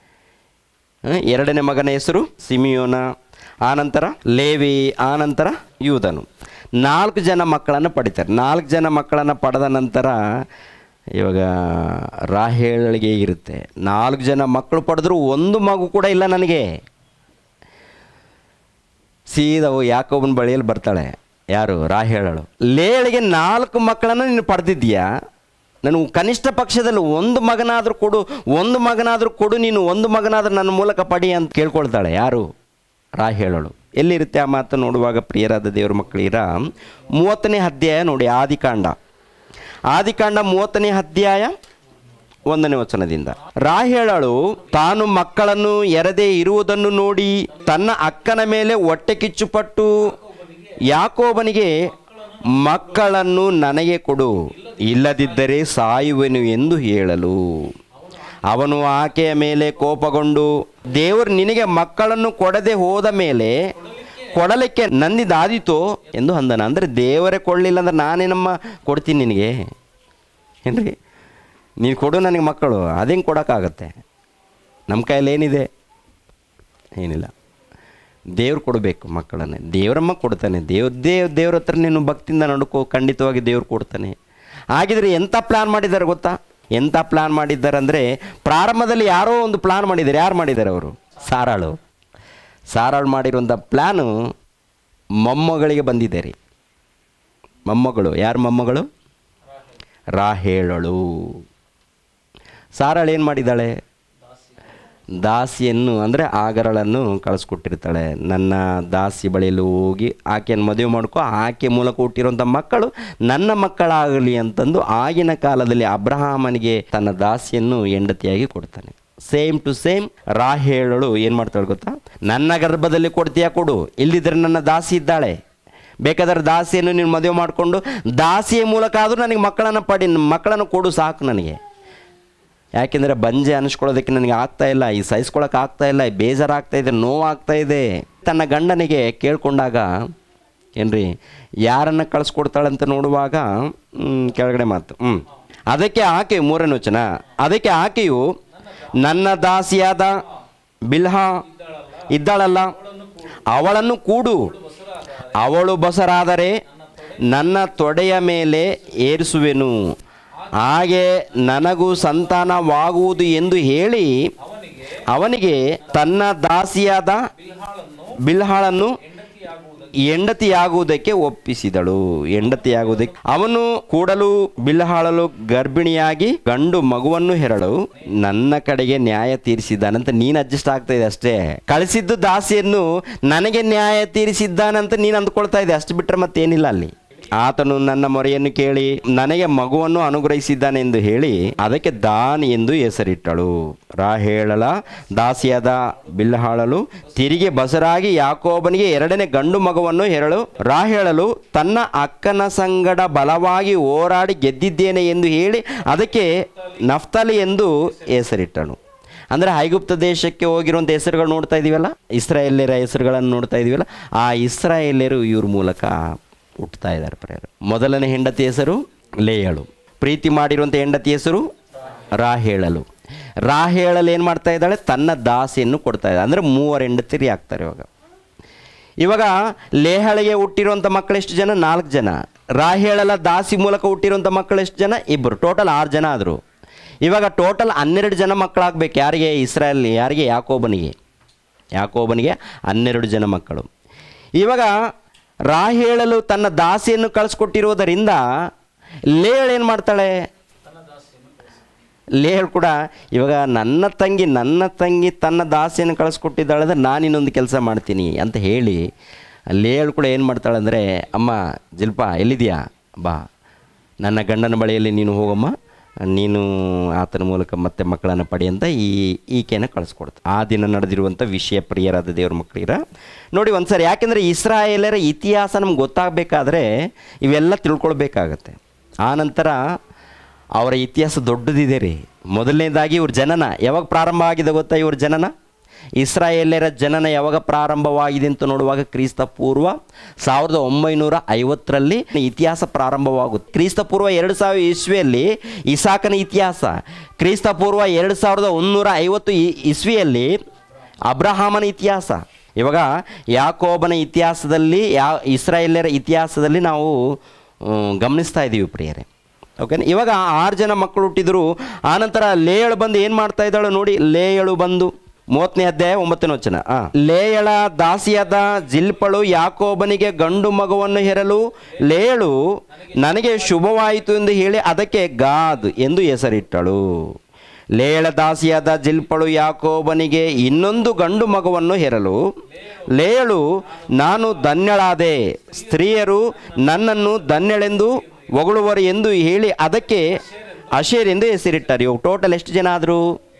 ಎರಡನೇ ಮಗನ ಹೆಸರು ಸಿಮಿಯೋನ, ಆನಂತರ ಲೇವಿ, ಆನಂತರ ಯೂದನು. 4 ಜನ ಮಕ್ಕಳನ್ನು ಪಡಿತಾರೆ. 4 ಜನ ಮಕ್ಕಳನ್ನು ಪಡೆದ ನಂತರ ಇವಾಗ ರಾಹೇಳಳಿಗೆ ಇರುತ್ತೆ, 4 ಜನ ಮಕ್ಕಳು ಪಡೆದ್ರು ಒಂದು ಮಗು ಕೂಡ ಇಲ್ಲ ನನಗೆ. ಸೀದವು ಯಾಕೋಬನ ಬಳಿಯಲ್ಲಿ ಬರ್ತಾಳೆ, ಯಾರು? ರಾಹೇಳಳು. ಲೇಳಿಗೆ 4 ಮಕ್ಕಳನ್ನು ನೀನು ಪಡೆದಿದ್ದೀಯಾ, ನನಗೆ ಕನಿಷ್ಠ ಪಕ್ಷದಲ್ಲಿ ಒಂದು ಮಗನಾದರೂ ಕೊಡು, ನೀನು ಒಂದು ಮಗನಾದರೂ ನನ್ನ ಮೂಲಕ ಪಡಿ ಅಂತ ಕೇಳ್ಕೊಳ್ತಾಳೆ. ಯಾರು? ರಾಹೇಳಳು. ಎಲ್ಲಿರುತ್ತೆ ಆ ಮಾತು ನೋಡುವಾಗ ಪ್ರಿಯರಾದ ದೇವ್ರ ಮಕ್ಕಳಿರ 30ನೇ ಅಧ್ಯಾಯ ನೋಡಿ, ಆದಿಕಾಂಡ 30ನೇ ಅಧ್ಯಾಯ 1ನೇ ವಚನದಿಂದ. ರಾಹೇಳಳು ತಾನು ಮಕ್ಕಳನ್ನು ಎರದೇ ಇರುವುದನ್ನು ನೋಡಿ ತನ್ನ ಅಕ್ಕನ ಮೇಲೆ ಹೊಟ್ಟೆ ಕಿಚ್ಚುಪಟ್ಟು ಯಾಕೋಬನಿಗೆ ಮಕ್ಕಳನ್ನು ನನಗೆ ಕೊಡು, ಇಲ್ಲದಿದ್ದರೆ ಸಾಯುವೆನು ಎಂದು ಹೇಳಲು, ಅವನು ಆಕೆಯ ಮೇಲೆ ಕೋಪಗೊಂಡು ದೇವರು ನಿನಗೆ ಮಕ್ಕಳನ್ನು ಕೊಡದೆ ಹೋದ ಮೇಲೆ ಕೊಡಲಿಕ್ಕೆ ನನ್ನಿದಾದೀತೋ ಎಂದು ಅಂದನ. ಅಂದರೆ ದೇವರೇ ಕೊಡಲಿಲ್ಲ ಅಂದ್ರೆ ನಾನೇನಮ್ಮ ಕೊಡ್ತೀನಿ ನಿನಗೆ, ಏನ್ರಿ? ನೀನು ಕೊಡು ನನಗೆ ಮಕ್ಕಳು, ಅದೇಂಗೆ ಕೊಡೋಕ್ಕಾಗತ್ತೆ? ನಮ್ಮ ಕೈಯಲ್ಲಿ ಏನಿದೆ? ಏನಿಲ್ಲ. ದೇವ್ರು ಕೊಡಬೇಕು ಮಕ್ಕಳನ್ನೇ, ದೇವರಮ್ಮ ಕೊಡ್ತಾನೆ. ದೇವ್ರ ಹತ್ರ ನೀನು ಭಕ್ತಿಯಿಂದ ನಡ್ಕೋ, ಖಂಡಿತವಾಗಿ ದೇವ್ರು ಕೊಡ್ತಾನೆ. ಹಾಗಿದ್ರೆ ಎಂಥ ಪ್ಲ್ಯಾನ್ ಮಾಡಿದ್ದಾರೆ ಗೊತ್ತಾ? ಎಂಥ ಪ್ಲ್ಯಾನ್ ಮಾಡಿದ್ದಾರೆ ಅಂದರೆ, ಪ್ರಾರಂಭದಲ್ಲಿ ಯಾರೋ ಒಂದು ಪ್ಲ್ಯಾನ್ ಮಾಡಿದ್ದಾರೆ. ಯಾರು ಮಾಡಿದ್ದಾರೆ? ಅವರು ಸಾರಾಳು ಮಾಡಿರುವಂಥ ಪ್ಲ್ಯಾನು ಮೊಮ್ಮಗಳಿಗೆ ಬಂದಿದೆ ರೀ. ಮೊಮ್ಮಗಳು ಯಾರು? ಮೊಮ್ಮಗಳು ರಾಹೇಳಳು. ಸಾರಾಳು ಏನು ಮಾಡಿದ್ದಾಳೆ? ದಾಸಿಯನ್ನು ಅಂದರೆ ಆಗರಳನ್ನು ಕಳಿಸ್ಕೊಟ್ಟಿರ್ತಾಳೆ. ನನ್ನ ದಾಸಿ ಬಳಿಯಲ್ಲಿ ಹೋಗಿ ಆಕೆಯನ್ನು ಮದುವೆ ಮಾಡ್ಕೊ, ಆಕೆ ಮೂಲಕ ಹುಟ್ಟಿರುವಂಥ ಮಕ್ಕಳು ನನ್ನ ಮಕ್ಕಳಾಗಲಿ ಅಂತಂದು ಆಗಿನ ಕಾಲದಲ್ಲಿ ಅಬ್ರಹಾಮನಿಗೆ ತನ್ನ ದಾಸಿಯನ್ನು ಹೆಂಡತಿಯಾಗಿ ಕೊಡ್ತಾನೆ. ಸೇಮ್ ಟು ಸೇಮ್ ರಾಹೇಳಳು ಏನು ಮಾಡ್ತಾಳೆ ಗೊತ್ತಾ? ನನ್ನ ಗರ್ಭದಲ್ಲಿ ಕೊಡ್ತೀಯಾ ಕೊಡು, ಇಲ್ಲಿದ್ರೆ ನನ್ನ ದಾಸಿ ಇದ್ದಾಳೆ, ಬೇಕಾದ್ರೆ ದಾಸಿಯನ್ನು ನೀನು ಮದುವೆ ಮಾಡಿಕೊಂಡು ದಾಸಿಯ ಮೂಲಕ ಆದರೂ ನನಗೆ ಮಕ್ಕಳನ್ನು ಕೊಡು ಸಾಕು ನನಗೆ. ಯಾಕೆಂದರೆ ಬಂಜೆ ಅನಿಸ್ಕೊಳ್ಳೋದಕ್ಕೆ ನನಗೆ ಆಗ್ತಾಯಿಲ್ಲ, ಈ ಸಹಿಸ್ಕೊಳ್ಳೋಕೆ ಆಗ್ತಾಯಿಲ್ಲ, ಬೇಜಾರಾಗ್ತಾಯಿದೆ, ನೋವಾಗ್ತಾಯಿದೆ. ತನ್ನ ಗಂಡನಿಗೆ ಕೇಳ್ಕೊಂಡಾಗ ಏನ್ರಿ ಯಾರನ್ನು ಕಳಿಸ್ಕೊಡ್ತಾಳಂತ ನೋಡುವಾಗ ಕೆಳಗಡೆ ಮಾತು ಅದಕ್ಕೆ ಆಕೆಯು 3ನೇ ವಚನ, ಅದಕ್ಕೆ ಆಕೆಯು ನನ್ನ ದಾಸಿಯಾದ ಬಿಲ್ಹಾ ಇದ್ದಾಳಲ್ಲ, ಅವಳನ್ನು ಕೂಡು, ಅವಳು ಬಸರಾದರೆ ನನ್ನ ತೊಡೆಯ ಮೇಲೆ ಏರಿಸುವೆನು, ಹಾಗೆ ನನಗೂ ಸಂತಾನವಾಗುವುದು ಎಂದು ಹೇಳಿ ಅವನಿಗೆ ತನ್ನ ದಾಸಿಯಾದ ಬಿಲ್ಹಾಳನ್ನು ಹೆಂಡತಿಯಾಗುವುದಕ್ಕೆ ಒಪ್ಪಿಸಿದಳು. ಅವನು ಕೂಡಲು ಬಿಲ್ಹಾಳಲು ಗರ್ಭಿಣಿಯಾಗಿ ಗಂಡು ಮಗುವನ್ನು ಹೆರಳು ನನ್ನ ಕಡೆಗೆ ನ್ಯಾಯ ತೀರಿಸಿದ್ದಾನಂತ ನೀನು ಅಡ್ಜಸ್ಟ್ ಆಗ್ತಾ ಇದೆ ಅಷ್ಟೇ. ಕಳಿಸಿದ್ದು ದಾಸಿಯನ್ನು ನನಗೆ ನ್ಯಾಯ ತೀರಿಸಿದ್ದಾನಂತ ನೀನು ಅಂದ್ಕೊಳ್ತಾ ಇದೆ, ಅಷ್ಟು ಬಿಟ್ಟರೆ ಮತ್ತೇನಿಲ್ಲ ಅಲ್ಲಿ. ಆತನು ನನ್ನ ಮೊರೆಯನ್ನು ಕೇಳಿ ನನಗೆ ಮಗುವನ್ನು ಅನುಗ್ರಹಿಸಿದ್ದಾನೆ ಎಂದು ಹೇಳಿ ಅದಕ್ಕೆ ದಾನ್ ಎಂದು ಹೆಸರಿಟ್ಟಳು. ರಾಹೇಳಳ ದಾಸಿಯಾದ ಬಿಲ್ಹಾಳಲು ತಿರುಗಿ ಬಸರಾಗಿ ಯಾಕೋಬನಿಗೆ 2ನೇ ಗಂಡು ಮಗುವನ್ನು ಹೆರಳು. ರಾಹೇಳಲು ತನ್ನ ಅಕ್ಕನ ಸಂಗಡ ಬಲವಾಗಿ ಹೋರಾಡಿ ಗೆದ್ದಿದ್ದೇನೆ ಎಂದು ಹೇಳಿ ಅದಕ್ಕೆ ನಫ್ತಾಲಿ ಎಂದು ಹೆಸರಿಟ್ಟನು. ಅಂದರೆ ಐಗುಪ್ತ ದೇಶಕ್ಕೆ ಹೋಗಿರುವಂಥ ಹೆಸರುಗಳು ನೋಡ್ತಾ ಇದ್ದೀವಲ್ಲ, ಇಸ್ರಾಯೇಲ್ಯರ ಹೆಸರುಗಳನ್ನು ನೋಡ್ತಾ ಇದ್ದೀವಲ್ಲ, ಆ ಇಸ್ರಾಯೇಲ್ಯರು ಇವ್ರ ಮೂಲಕ ಹುಟ್ಟುತ್ತಾ ಇದ್ದಾರೆ ಪ್ರೇಯರ್. ಮೊದಲನೇ ಹೆಂಡತಿ ಹೆಸರು ಲೇಯಳು, ಪ್ರೀತಿ ಮಾಡಿರುವಂಥ ಹೆಂಡತಿ ಹೆಸರು ರಾಹೇಳಲು. ರಾಹೇಳಲು ಏನು ಮಾಡ್ತಾ ಇದ್ದಾಳೆ? ತನ್ನ ದಾಸಿಯನ್ನು ಕೊಡ್ತಾ ಇದ್ದಾಳೆ. ಅಂದರೆ 3 ಹೆಂಡತಿರಿ ಆಗ್ತಾರೆ. ಇವಾಗ ಲೇಹಳಿಗೆ ಹುಟ್ಟಿರುವಂಥ ಮಕ್ಕಳು ಎಷ್ಟು ಜನ? 4 ಜನ. ರಾಹೇಳಲ ದಾಸಿ ಮೂಲಕ ಹುಟ್ಟಿರುವಂಥ ಮಕ್ಕಳು ಎಷ್ಟು ಜನ? 2. ಟೋಟಲ್ 6 ಜನ ಆದರು. ಇವಾಗ ಟೋಟಲ್ 12 ಜನ ಮಕ್ಕಳಾಗಬೇಕು. ಯಾರಿಗೆ? ಯಾರಿಗೆ? ಯಾಕೋಬನಿಗೆ 12 ಜನ ಮಕ್ಕಳು. ಇವಾಗ ರಾಹೇಳಲು ತನ್ನ ದಾಸಿಯನ್ನು ಕಳಿಸ್ಕೊಟ್ಟಿರೋದರಿಂದ ಲೇಯಳು ಏನು ಮಾಡ್ತಾಳೆ? ಲೇಯಳು ಕೂಡ ಇವಾಗ ನನ್ನ ತಂಗಿ ತನ್ನ ದಾಸಿಯನ್ನು ಕಳಿಸ್ಕೊಟ್ಟಿದ್ದಾಳೆ ಅಂದರೆ ನಾನು ಇನ್ನೊಂದು ಕೆಲಸ ಮಾಡ್ತೀನಿ ಅಂತ ಹೇಳಿ ಲೇಯಳು ಕೂಡ ಏನು ಮಾಡ್ತಾಳೆ ಅಂದರೆ, ಅಮ್ಮ ಜಿಲ್ಪಾ ಎಲ್ಲಿದೆಯಾ, ಬಾ ನನ್ನ ಗಂಡನ ಬಳಿಯಲ್ಲಿ ನೀನು ಹೋಗಮ್ಮ, ನೀನು ಆತನ ಮೂಲಕ ಮತ್ತೆ ಮಕ್ಕಳನ್ನು ಪಡಿ ಅಂತ ಈಕೆಯನ್ನು ಕಳಿಸ್ಕೊಡ್ತಾರೆ. ಆ ದಿನ ನಡೆದಿರುವಂಥ ವಿಷಯ ಪ್ರಿಯರಾದ ದೇವ್ರ ಮಕ್ಕಳಿರ ನೋಡಿ ಒಂದ್ಸರಿ. ಯಾಕೆಂದರೆ ಇಸ್ರಾಯೇಲರ ಇತಿಹಾಸ ನಮ್ಗೆ ಗೊತ್ತಾಗಬೇಕಾದ್ರೆ ಇವೆಲ್ಲ ತಿಳ್ಕೊಳ್ಬೇಕಾಗತ್ತೆ. ಆನಂತರ ಅವರ ಇತಿಹಾಸ ದೊಡ್ಡದಿದೆ ರೀ. ಮೊದಲನೇದಾಗಿ ಇವ್ರ ಜನನ ಯಾವಾಗ ಪ್ರಾರಂಭ ಆಗಿದೆ ಗೊತ್ತಾ? ಇವ್ರ ಜನನ, ಇಸ್ರಾಯೇಲ್ಯರ ಜನನ ಯಾವಾಗ ಪ್ರಾರಂಭವಾಗಿದೆ ಅಂತ ನೋಡುವಾಗ ಕ್ರಿಸ್ತ ಪೂರ್ವ 1950ರಲ್ಲಿ ಇತಿಹಾಸ ಪ್ರಾರಂಭವಾಗುತ್ತೆ. ಕ್ರಿಸ್ತ ಪೂರ್ವ 2000 ಇಸ್ವಿಯಲ್ಲಿ ಇಸಾಕನ ಇತಿಹಾಸ, ಕ್ರಿಸ್ತ ಪೂರ್ವ 2150 ಇಸ್ವಿಯಲ್ಲಿ ಅಬ್ರಹಾಮನ ಇತಿಹಾಸ. ಇವಾಗ ಯಾಕೋಬನ ಇತಿಹಾಸದಲ್ಲಿ ಇಸ್ರಾಯೇಲ್ಯರ ಇತಿಹಾಸದಲ್ಲಿ ನಾವು ಗಮನಿಸ್ತಾ ಇದ್ದೀವಿ ಪ್ರಿಯರೇ. ಓಕೆನಾ? ಇವಾಗ 6 ಜನ ಮಕ್ಕಳು ಹುಟ್ಟಿದ್ರು. ಆನಂತರ ಲೇಯಳು ಬಂದು ಏನು ಮಾಡ್ತಾ ಇದ್ದಾಳು ನೋಡಿ. ಲೇಯಳು ಬಂದು 30ನೇ ಅಧ್ಯಾಯ 9ನೇ ವಚನ. ಲೇಯಳ ದಾಸಿಯಾದ ಜಿಲ್ಪಳು ಯಾಕೋಬನಿಗೆ ಗಂಡು ಮಗುವನ್ನು ಹೆರಲು ಲೇಯಳು ನನಗೆ ಶುಭವಾಯಿತು ಎಂದು ಹೇಳಿ ಅದಕ್ಕೆ ಗಾದ್ ಎಂದು ಹೆಸರಿಟ್ಟಳು. ಲೇಯಳ ದಾಸಿಯಾದ ಜಿಲ್ಪಳು ಯಾಕೋಬನಿಗೆ ಇನ್ನೊಂದು ಗಂಡು ಮಗುವನ್ನು ಹೆರಲು ಲೇಯಳು ನಾನು ಧನ್ಯಳಾದೆ, ಸ್ತ್ರೀಯರು ನನ್ನನ್ನು ಧನ್ಯಳೆಂದು ಹೊಗಳುವರು ಎಂದು ಹೇಳಿ ಅದಕ್ಕೆ ಅಶೇರ್ ಎಂದು ಹೆಸರಿಟ್ಟರು. ಇವಾಗ ಟೋಟಲ್ ಎಷ್ಟು ಜನ ಆದರು?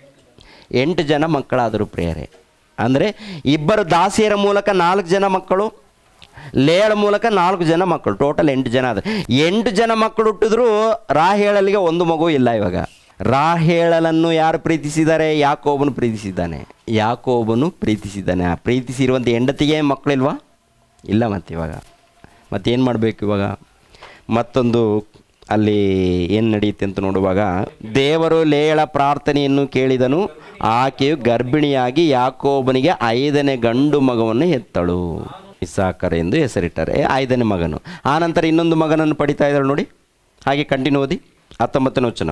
8 ಜನ ಮಕ್ಕಳಾದರು ಪ್ರಿಯರೇ. ಅಂದರೆ 2 ದಾಸಿಯರ ಮೂಲಕ 4 ಜನ ಮಕ್ಕಳು, ಲೇಯಳ ಮೂಲಕ 4 ಜನ ಮಕ್ಕಳು, ಟೋಟಲ್ 8 ಜನ ಆದರು. 8 ಜನ ಮಕ್ಕಳು ಹುಟ್ಟಿದ್ರು. ರಾಹೇಳಲಿಗೆ ಒಂದು ಮಗು ಇಲ್ಲ. ಇವಾಗ ರಾಹೇಳಲನ್ನು ಯಾರು ಪ್ರೀತಿಸಿದ್ದಾರೆ? ಯಾಕೋಬನು ಪ್ರೀತಿಸಿದ್ದಾನೆ. ಯಾಕೋಬನು ಪ್ರೀತಿಸಿದ್ದಾನೆ. ಆ ಪ್ರೀತಿಸಿರುವಂಥ ಹೆಂಡತಿಗೆ ಮಕ್ಕಳಿಲ್ವಾ? ಇಲ್ಲ. ಮತ್ತೇನು ಮಾಡಬೇಕು ಇವಾಗ? ಮತ್ತೊಂದು ಅಲ್ಲಿ ಏನು ನಡೆಯುತ್ತೆ ಅಂತ ನೋಡುವಾಗ, ದೇವರು ಲೇಯಳ ಪ್ರಾರ್ಥನೆಯನ್ನು ಕೇಳಿದನು, ಆಕೆಯು ಗರ್ಭಿಣಿಯಾಗಿ ಯಾಕೋಬನಿಗೆ 5ನೇ ಗಂಡು ಮಗವನ್ನು ಹೆತ್ತಳು, ಇಸಾಕರ ಎಂದು ಹೆಸರಿಟ್ಟರೆ 5ನೇ ಮಗನು. ಆನಂತರ ಇನ್ನೊಂದು ಮಗನನ್ನು ಪಡಿತಾ ಇದ್ದಾಳು ನೋಡಿ. ಹಾಗೆ ಕಂಟಿನ್ಯೂ ಓದಿ 19ನೇ ವಚನ.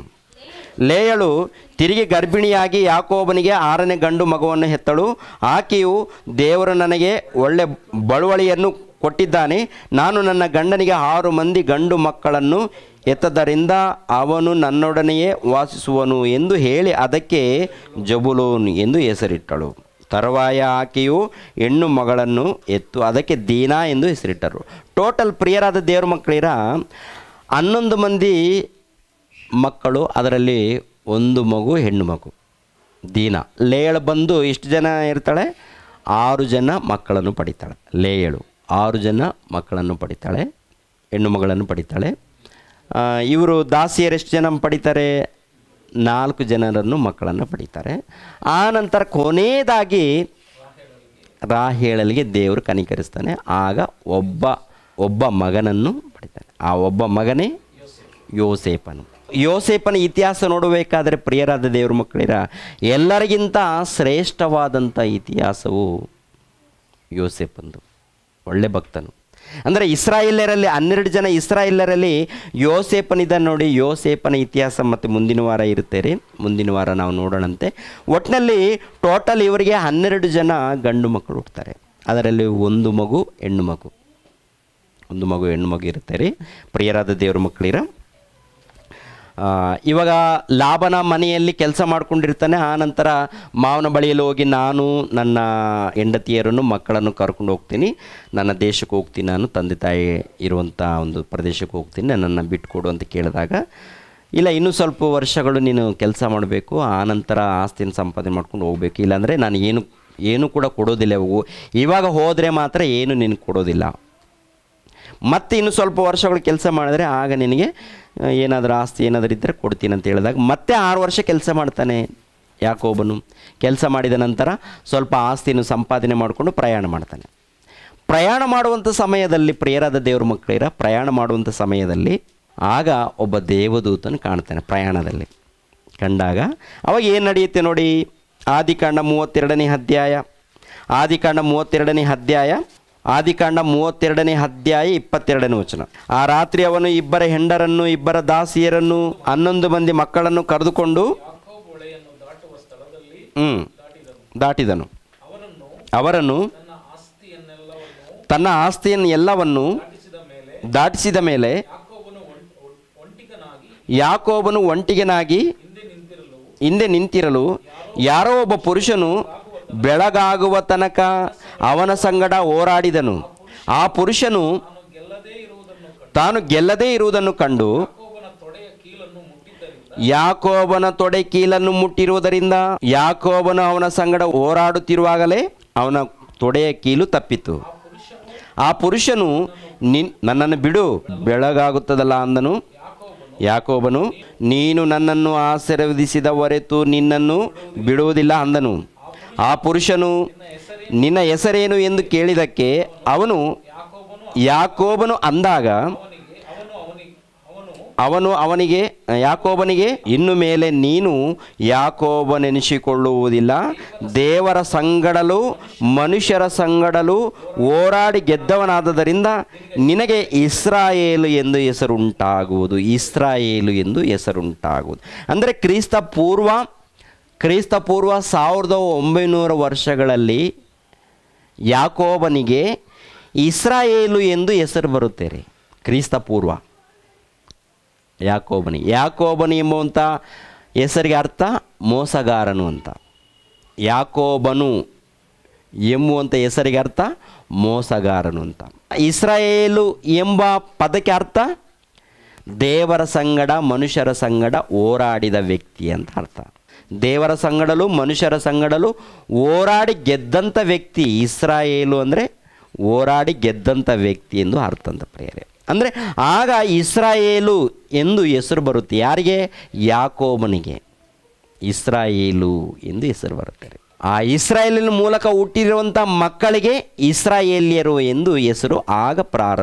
ಲೇಯಳು ತಿರುಗಿ ಗರ್ಭಿಣಿಯಾಗಿ ಯಾಕೋಬನಿಗೆ 6ನೇ ಗಂಡು ಮಗುವನ್ನು ಹೆತ್ತಳು. ಆಕೆಯು ದೇವರು ನನಗೆ ಒಳ್ಳೆ ಬಳುವಳಿಯನ್ನು ಕೊಟ್ಟಿದ್ದಾನೆ, ನಾನು ನನ್ನ ಗಂಡನಿಗೆ 6 ಮಂದಿ ಗಂಡು ಮಕ್ಕಳನ್ನು ಎತ್ತದರಿಂದ ಅವನು ನನ್ನೊಡನೆಯೇ ವಾಸಿಸುವನು ಎಂದು ಹೇಳಿ ಅದಕ್ಕೆ ಜಬುಲೂನ್ ಎಂದು ಹೆಸರಿಟ್ಟಳು. ತರುವಾಯ ಆಕೆಯು ಹೆಣ್ಣು ಮಗಳನ್ನು ಎತ್ತು ಅದಕ್ಕೆ ದೀನಾ ಎಂದು ಹೆಸರಿಟ್ಟರು. ಟೋಟಲ್ ಪ್ರಿಯರಾದ ದೇವ್ರ ಮಕ್ಕಳಿರ 11 ಮಂದಿ ಮಕ್ಕಳು, ಅದರಲ್ಲಿ 1 ಮಗು ಹೆಣ್ಣು ಮಗು ದೀನಾ. ಲೇಯಳು ಬಂದು ಇಷ್ಟು ಜನ ಇರ್ತಾಳೆ? 6 ಜನ ಮಕ್ಕಳನ್ನು ಪಡಿತಾಳೆ. ಲೇಯಳು 6 ಜನ ಮಕ್ಕಳನ್ನು ಪಡಿತಾಳೆ, ಹೆಣ್ಣು ಮಗಳನ್ನು ಪಡಿತಾಳೆ. ಇವರು ದಾಸಿಯರು ಎಷ್ಟು ಜನ ಪಡಿತಾರೆ? 4 ಜನರನ್ನು ಮಕ್ಕಳನ್ನು ಪಡಿತಾರೆ. ಆ ನಂತರ ಕೊನೆಯದಾಗಿ ರಾಹೇಳಲಿಗೆ ದೇವರು ಕನಿಕರಿಸ್ತಾನೆ. ಆಗ ಒಬ್ಬ ಮಗನನ್ನು ಪಡಿತಾನೆ. ಆ ಒಬ್ಬ ಮಗನೇ ಯೋಸೇಫನು. ಯೋಸೇಫನ ಇತಿಹಾಸ ನೋಡಬೇಕಾದರೆ ಪ್ರಿಯರಾದ ದೇವ್ರ ಮಕ್ಕಳಿರ ಎಲ್ಲರಿಗಿಂತ ಶ್ರೇಷ್ಠವಾದಂಥ ಇತಿಹಾಸವು ಯೋಸೇಫಂದು. ಒಳ್ಳೆ ಭಕ್ತನು. ಅಂದರೆ ಇಸ್ರಾಯೇಲ್ಯರಲ್ಲಿ 12 ಜನ ಇಸ್ರಾಯೇಲ್ಯರಲ್ಲಿ ಯೋಸೇಫನಿದ್ದಾನೆ ನೋಡಿ. ಯೋಸೇಫನ ಇತಿಹಾಸ ಮತ್ತು ಮುಂದಿನ ವಾರ ಇರುತ್ತೆ ರೀ. ಮುಂದಿನ ವಾರ ನಾವು ನೋಡೋಣಂತೆ. ಒಟ್ಟಿನಲ್ಲಿ ಟೋಟಲ್ ಇವರಿಗೆ 12 ಜನ ಗಂಡು ಮಕ್ಕಳು ಹುಡ್ತಾರೆ. ಅದರಲ್ಲಿ 1 ಮಗು ಹೆಣ್ಣು ಮಗು, 1 ಮಗು ಹೆಣ್ಣು ಮಗು ಇರುತ್ತೆ ರೀ ಪ್ರಿಯರಾದ ದೇವ್ರ ಮಕ್ಕಳಿರ. ಇವಾಗ ಲಾಭನ ಮನೆಯಲ್ಲಿ ಕೆಲಸ ಮಾಡ್ಕೊಂಡಿರ್ತಾನೆ. ಆ ನಂತರ ಮಾವನ ಬಳಿಯಲ್ಲಿ ಹೋಗಿ ನಾನು ನನ್ನ ಹೆಂಡತಿಯರನ್ನು ಮಕ್ಕಳನ್ನು ಕರ್ಕೊಂಡು ಹೋಗ್ತೀನಿ, ನನ್ನ ದೇಶಕ್ಕೆ ಹೋಗ್ತೀನಿ, ನಾನು ತಂದೆ ತಾಯಿ ಇರುವಂಥ ಒಂದು ಪ್ರದೇಶಕ್ಕೆ ಹೋಗ್ತೀನಿ, ನನ್ನನ್ನು ಬಿಟ್ಟುಕೊಡು ಅಂತ ಕೇಳಿದಾಗ, ಇಲ್ಲ ಇನ್ನೂ ಸ್ವಲ್ಪ ವರ್ಷಗಳು ನೀನು ಕೆಲಸ ಮಾಡಬೇಕು, ಆನಂತರ ಆಸ್ತಿಯನ್ನು ಸಂಪಾದನೆ ಮಾಡ್ಕೊಂಡು ಹೋಗಬೇಕು, ಇಲ್ಲಾಂದರೆ ನಾನು ಏನು ಕೂಡ ಕೊಡೋದಿಲ್ಲ, ಇವಾಗ ಹೋದರೆ ಮಾತ್ರ ಏನು ನಿನಗೆ ಕೊಡೋದಿಲ್ಲ, ಮತ್ತು ಇನ್ನು ಸ್ವಲ್ಪ ವರ್ಷಗಳು ಕೆಲಸ ಮಾಡಿದ್ರೆ ಆಗ ನಿನಗೆ ಏನಾದರೂ ಆಸ್ತಿ ಏನಾದರೂ ಇದ್ದರೆ ಕೊಡ್ತೀನಿ ಅಂತ ಹೇಳಿದಾಗ ಮತ್ತೆ 6 ವರ್ಷ ಕೆಲಸ ಮಾಡ್ತಾನೆ ಯಾಕೋಬನು. ಕೆಲಸ ಮಾಡಿದ ನಂತರ ಸ್ವಲ್ಪ ಆಸ್ತಿಯನ್ನು ಸಂಪಾದನೆ ಮಾಡಿಕೊಂಡು ಪ್ರಯಾಣ ಮಾಡ್ತಾನೆ. ಪ್ರಯಾಣ ಮಾಡುವಂಥ ಸಮಯದಲ್ಲಿ ಪ್ರಿಯರಾದ ದೇವ್ರ ಮಕ್ಕಳಿರ ಪ್ರಯಾಣ ಮಾಡುವಂಥ ಸಮಯದಲ್ಲಿ ಆಗ ಒಬ್ಬ ದೇವದೂತನು ಕಾಣ್ತಾನೆ. ಪ್ರಯಾಣದಲ್ಲಿ ಕಂಡಾಗ ಅವಾಗ ಏನು ನಡೆಯುತ್ತೆ ನೋಡಿ. ಆದಿಕಾಂಡ 32ನೇ ಅಧ್ಯಾಯ, ಆದಿಕಾಂಡ 32ನೇ ಅಧ್ಯಾಯ 22ನೇ ವಚನ. ಆ ರಾತ್ರಿ ಅವನು 2 ಹೆಂಡರನ್ನು 2 ದಾಸಿಯರನ್ನು 11 ಮಂದಿ ಮಕ್ಕಳನ್ನು ಕರೆದುಕೊಂಡು ದಾಟಿದನು. ಅವರನ್ನು ತನ್ನ ಆಸ್ತಿಯನ್ನು ಎಲ್ಲವನ್ನು ದಾಟಿಸಿದ ಮೇಲೆ ಯಾಕೋಬನು ಒಂಟಿಗನಾಗಿ ಹಿಂದೆ ನಿಂತಿರಲು ಯಾರೋ ಒಬ್ಬ ಪುರುಷನು ಬೆಳಗಾಗುವ ತನಕ ಅವನ ಸಂಗಡ ಹೋರಾಡಿದನು. ಆ ಪುರುಷನು ತಾನು ಗೆಲ್ಲದೇ ಇರುವುದನ್ನು ಕಂಡು ಯಾಕೋಬನ ತೊಡೆ ಕೀಲನ್ನು ಮುಟ್ಟಿರುವುದರಿಂದ ಯಾಕೋಬನು ಅವನ ಸಂಗಡ ಹೋರಾಡುತ್ತಿರುವಾಗಲೇ ಅವನ ತೊಡೆಯ ಕೀಲು ತಪ್ಪಿತು. ಆ ಪುರುಷನು ನನ್ನನ್ನು ಬಿಡು, ಬೆಳಗಾಗುತ್ತದಲ್ಲ ಅಂದನು. ಯಾಕೋಬನು, ನೀನು ನನ್ನನ್ನು ಆಶೀರ್ವದಿಸಿದ ಹೊರತು ನಿನ್ನನ್ನು ಬಿಡುವುದಿಲ್ಲ ಅಂದನು. ಆ ಪುರುಷನು, ನಿನ್ನ ಹೆಸರೇನು ಎಂದು ಕೇಳಿದಕ್ಕೆ ಅವನು ಯಾಕೋಬನು ಅಂದಾಗ ಯಾಕೋಬನಿಗೆ, ಇನ್ನು ಮೇಲೆ ನೀನು ಯಾಕೋಬನೆನಿಸಿಕೊಳ್ಳುವುದಿಲ್ಲ, ದೇವರ ಸಂಗಡಲು ಮನುಷ್ಯರ ಸಂಗಡಲು ಹೋರಾಡಿ ಗೆದ್ದವನಾದ್ದರಿಂದ ನಿನಗೆ ಇಸ್ರಾಯೇಲು ಎಂದು ಹೆಸರುಂಟಾಗುವುದು. ಇಸ್ರಾಯೇಲು ಎಂದು ಹೆಸರುಂಟಾಗುವುದು ಅಂದರೆ ಕ್ರಿಸ್ತ ಪೂರ್ವ 1900 ವರ್ಷಗಳಲ್ಲಿ ಯಾಕೋಬನಿಗೆ ಇಸ್ರಾಯೇಲು ಎಂದು ಹೆಸರು ಬರುತ್ತೆ ರೀ. ಕ್ರಿಸ್ತ ಪೂರ್ವ ಯಾಕೋಬನು ಎಂಬುವಂಥ ಹೆಸರಿಗೆ ಅರ್ಥ ಮೋಸಗಾರನು ಅಂತ. ಯಾಕೋಬನು ಎಂಬುವಂಥ ಹೆಸರಿಗೆ ಅರ್ಥ ಮೋಸಗಾರನು ಅಂತ. ಇಸ್ರಾಯೇಲು ಎಂಬ ಪದಕ್ಕೆ ಅರ್ಥ ದೇವರ ಸಂಗಡ ಮನುಷ್ಯರ ಸಂಗಡ ಹೋರಾಡಿದ ವ್ಯಕ್ತಿ ಅಂತ ಅರ್ಥ. ದೇವರ ಸಂಗಡಲು ಮನುಷ್ಯರ ಸಂಗಡಲು ಹೋರಾಡಿ ಗೆದ್ದಂಥ ವ್ಯಕ್ತಿ. ಇಸ್ರಾಯೇಲು ಅಂದರೆ ಹೋರಾಡಿ ಗೆದ್ದಂಥ ವ್ಯಕ್ತಿ ಎಂದು ಅರ್ಥ ಅಂತ ಪ್ರಿಯರೇ. ಅಂದರೆ ಆಗ ಇಸ್ರಾಯೇಲು ಎಂದು ಹೆಸರು ಬರುತ್ತೆ. ಯಾರಿಗೆ? ಯಾಕೋಬನಿಗೆ ಇಸ್ರಾಯೇಲು ಎಂದು ಹೆಸರು ಬರುತ್ತೆ. ಆ ಇಸ್ರಾಯೇಲಿನ ಮೂಲಕ ಹುಟ್ಟಿರುವಂಥ ಮಕ್ಕಳಿಗೆ ಇಸ್ರಾಯೇಲಿಯರು ಎಂದು ಹೆಸರು ಆಗ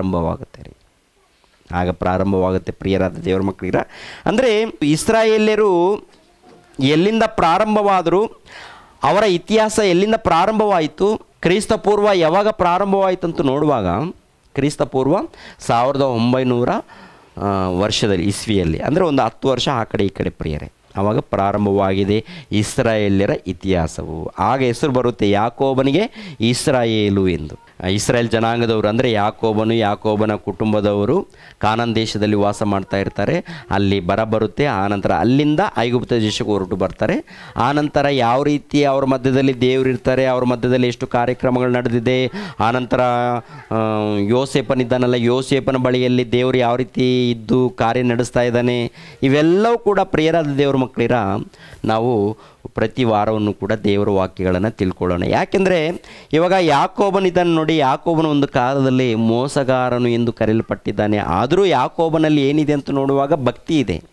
ಪ್ರಾರಂಭವಾಗುತ್ತೆ ಪ್ರಿಯರಾದ ದೇವರ ಮಕ್ಕಳಿರ. ಅಂದರೆ ಇಸ್ರಾಯೇಲ್ಯರು ಎಲ್ಲಿಂದ ಪ್ರಾರಂಭವಾದರು, ಅವರ ಇತಿಹಾಸ ಎಲ್ಲಿಂದ ಪ್ರಾರಂಭವಾಯಿತು, ಕ್ರಿಸ್ತ ಪೂರ್ವ ಯಾವಾಗ ಪ್ರಾರಂಭವಾಯಿತು ಅಂತ ನೋಡುವಾಗ ಕ್ರಿಸ್ತ ಪೂರ್ವ 1900 ವರ್ಷದಲ್ಲಿ ಇಸ್ವಿಯಲ್ಲಿ, ಅಂದರೆ ಒಂದು 10 ವರ್ಷ ಆ ಕಡೆ ಈ ಕಡೆ ಪ್ರಿಯರೇ, ಆವಾಗ ಪ್ರಾರಂಭವಾಗಿದೆ ಇಸ್ರಾಯೇಲ್ಯರ ಇತಿಹಾಸವು. ಆಗ ಹೆಸರು ಬರುತ್ತೆ ಯಾಕೋಬನಿಗೆ ಇಸ್ರಾಯೇಲು ಎಂದು. ಇಸ್ರಾಯೇಲ್ ಜನಾಂಗದವರು ಅಂದರೆ ಯಾಕೋಬನ ಕುಟುಂಬದವರು ಕಾನಾನ್ ದೇಶದಲ್ಲಿ ವಾಸ ಮಾಡ್ತಾ ಇರ್ತಾರೆ. ಅಲ್ಲಿ ಬರುತ್ತೆ. ಆನಂತರ ಅಲ್ಲಿಂದ ಐಗುಪ್ತ ದೇಶಕ್ಕೆ ಹೊರಟು ಬರ್ತಾರೆ. ಆನಂತರ ಯಾವ ರೀತಿ ಅವ್ರ ಮಧ್ಯದಲ್ಲಿ ದೇವರು ಇರ್ತಾರೆ, ಅವ್ರ ಮಧ್ಯದಲ್ಲಿ ಎಷ್ಟು ಕಾರ್ಯಕ್ರಮಗಳು ನಡೆದಿದೆ, ಆನಂತರ ಯೋಸೇಪನಿದ್ದಾನಲ್ಲ, ಯೋಸೇಪನ ಬಳಿಯಲ್ಲಿ ದೇವರು ಯಾವ ರೀತಿ ಇದ್ದು ಕಾರ್ಯ ನಡೆಸ್ತಾ ಇದ್ದಾನೆ, ಇವೆಲ್ಲವೂ ಕೂಡ ಪ್ರಿಯರಾದ ದೇವರ ಮಕ್ಕಳಿರ ನಾವು ಪ್ರತಿ ವಾರವನ್ನು ಕೂಡ ದೇವರ ವಾಕ್ಯಗಳನ್ನು ತಿಳ್ಕೊಳ್ಳೋಣ. ಯಾಕೆಂದರೆ ಇವಾಗ ಯಾಕೋಬನಿದ್ದಾನೆ ನೋಡಿ, ಯಾಕೋಬನ ಒಂದು ಕಾಲದಲ್ಲಿ ಮೋಸಗಾರನು ಎಂದು ಕರೆಯಲ್ಪಟ್ಟಿದ್ದಾನೆ. ಆದರೂ ಯಾಕೋಬನಲ್ಲಿ ಏನಿದೆ ಅಂತ ನೋಡುವಾಗ ಭಕ್ತಿ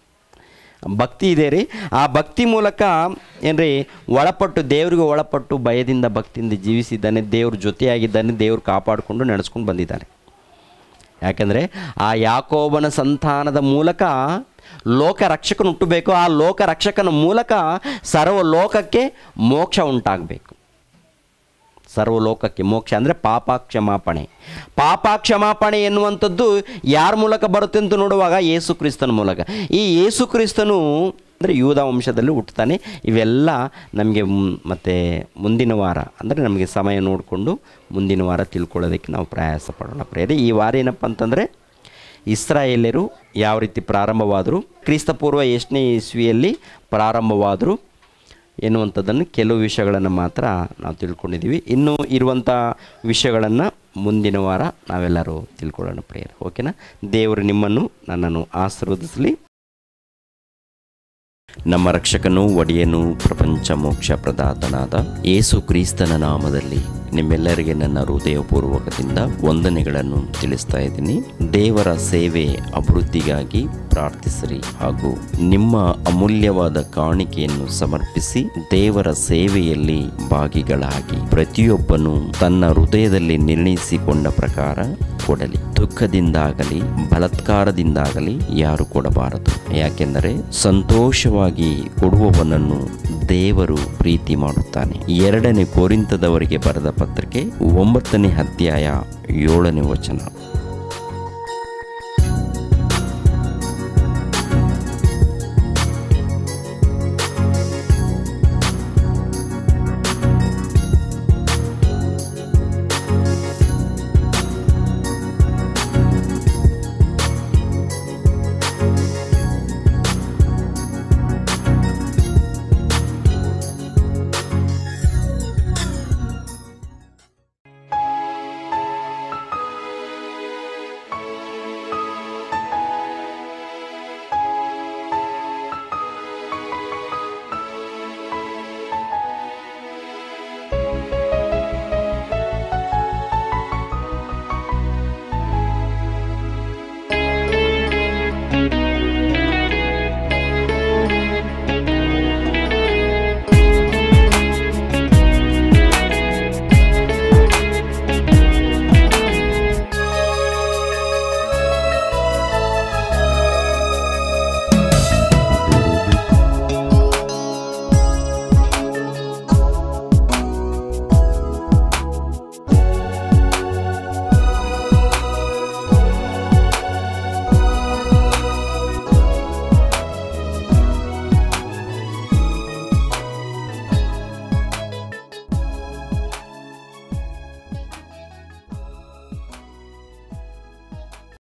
ಇದೆ ರೀ. ಆ ಭಕ್ತಿ ಮೂಲಕ ಏನ್ರಿ ದೇವರಿಗೆ ಒಳಪಟ್ಟು ಭಯದಿಂದ ಭಕ್ತಿಯಿಂದ ಜೀವಿಸಿದ್ದಾನೆ. ದೇವ್ರ ಜೊತೆಯಾಗಿದ್ದಾನೆ, ದೇವ್ರು ಕಾಪಾಡಿಕೊಂಡು ನಡೆಸ್ಕೊಂಡು ಬಂದಿದ್ದಾನೆ. ಯಾಕೆಂದರೆ ಆ ಯಾಕೋಬನ ಸಂತಾನದ ಮೂಲಕ ಲೋಕ ರಕ್ಷಕನು ಹುಟ್ಟಬೇಕು. ಆ ಲೋಕ ರಕ್ಷಕನ ಮೂಲಕ ಸರ್ವಲೋಕಕ್ಕೆ ಮೋಕ್ಷ ಉಂಟಾಗಬೇಕು. ಸರ್ವಲೋಕಕ್ಕೆ ಮೋಕ್ಷ ಅಂದರೆ ಪಾಪ ಕ್ಷಮಾಪಣೆ ಎನ್ನುವಂಥದ್ದು ಯಾರ ಮೂಲಕ ಬರುತ್ತೆ ಅಂತ ನೋಡುವಾಗ ಯೇಸು ಕ್ರಿಸ್ತನ ಮೂಲಕ. ಈ ಯೇಸು ಕ್ರಿಸ್ತನು ಅಂದರೆ ಯೂದ ವಂಶದಲ್ಲಿ ಹುಟ್ಟುತ್ತಾನೆ. ಇವೆಲ್ಲ ನಮಗೆ ಮತ್ತೆ ಮುಂದಿನ ವಾರ ಅಂದರೆ ನಮಗೆ ಸಮಯ ನೋಡಿಕೊಂಡು ಮುಂದಿನ ವಾರ ತಿಳ್ಕೊಳ್ಳೋದಕ್ಕೆ ನಾವು ಪ್ರಯಾಸ ಪಡೋಣ ಪ್ರಿಯರೇ. ಈ ವಾರ ಏನಪ್ಪ ಅಂತಂದರೆ ಇಸ್ರಾಯೇಲ್ಯರು ಯಾವ ರೀತಿ ಪ್ರಾರಂಭವಾದರು, ಕ್ರಿಸ್ತ ಪೂರ್ವ ಎಷ್ಟನೇ ಇಸ್ವಿಯಲ್ಲಿ ಪ್ರಾರಂಭವಾದರು ಎನ್ನುವಂಥದ್ದನ್ನು ಕೆಲವು ವಿಷಯಗಳನ್ನು ಮಾತ್ರ ನಾವು ತಿಳ್ಕೊಂಡಿದ್ದೀವಿ. ಇನ್ನೂ ಇರುವಂಥ ವಿಷಯಗಳನ್ನು ಮುಂದಿನ ವಾರ ನಾವೆಲ್ಲರೂ ತಿಳ್ಕೊಳ್ಳೋಣ ಪ್ರಿಯರೇ. ಓಕೆನಾ? ದೇವರು ನಿಮ್ಮನ್ನು ನನ್ನನ್ನು ಆಶೀರ್ವದಿಸಲಿ. ನಮ್ಮ ರಕ್ಷಕನು ಒಡೆಯನು ಪ್ರಪಂಚ ಮೋಕ್ಷ ಪ್ರದಾತನಾದ ಯೇಸು ಕ್ರಿಸ್ತನ ನಾಮದಲ್ಲಿ ನಿಮ್ಮೆಲ್ಲರಿಗೆ ನನ್ನ ಹೃದಯಪೂರ್ವಕದಿಂದ ವಂದನೆಗಳನ್ನು ತಿಳಿಸ್ತಾ ಇದ್ದೀನಿ. ದೇವರ ಸೇವೆ ಅಭಿವೃದ್ಧಿಗಾಗಿ ಪ್ರಾರ್ಥಿಸಿರಿ ಹಾಗೂ ನಿಮ್ಮ ಅಮೂಲ್ಯವಾದ ಕಾಣಿಕೆಯನ್ನು ಸಮರ್ಪಿಸಿ ದೇವರ ಸೇವೆಯಲ್ಲಿ ಭಾಗಿಗಳಾಗಿ ಪ್ರತಿಯೊಬ್ಬನು ತನ್ನ ಹೃದಯದಲ್ಲಿ ನಿರ್ಣಯಿಸಿಕೊಂಡ ಪ್ರಕಾರ ಕೊಡಲಿ. ದುಃಖದಿಂದಾಗಲಿ ಬಲಾತ್ಕಾರದಿಂದಾಗಲಿ ಯಾರು ಕೊಡಬಾರದು. ಯಾಕೆಂದರೆ ಸಂತೋಷವಾಗಿ ಕೊಡುವವನನ್ನು ದೇವರು ಪ್ರೀತಿ ಮಾಡುತ್ತಾನೆ. 2 ಕೊರಿಂಥದವರಿಗೆ ಬರೆದ ಪತ್ರಿಕೆ 9ನೇ ಅಧ್ಯಾಯ 7ನೇ ವಚನ.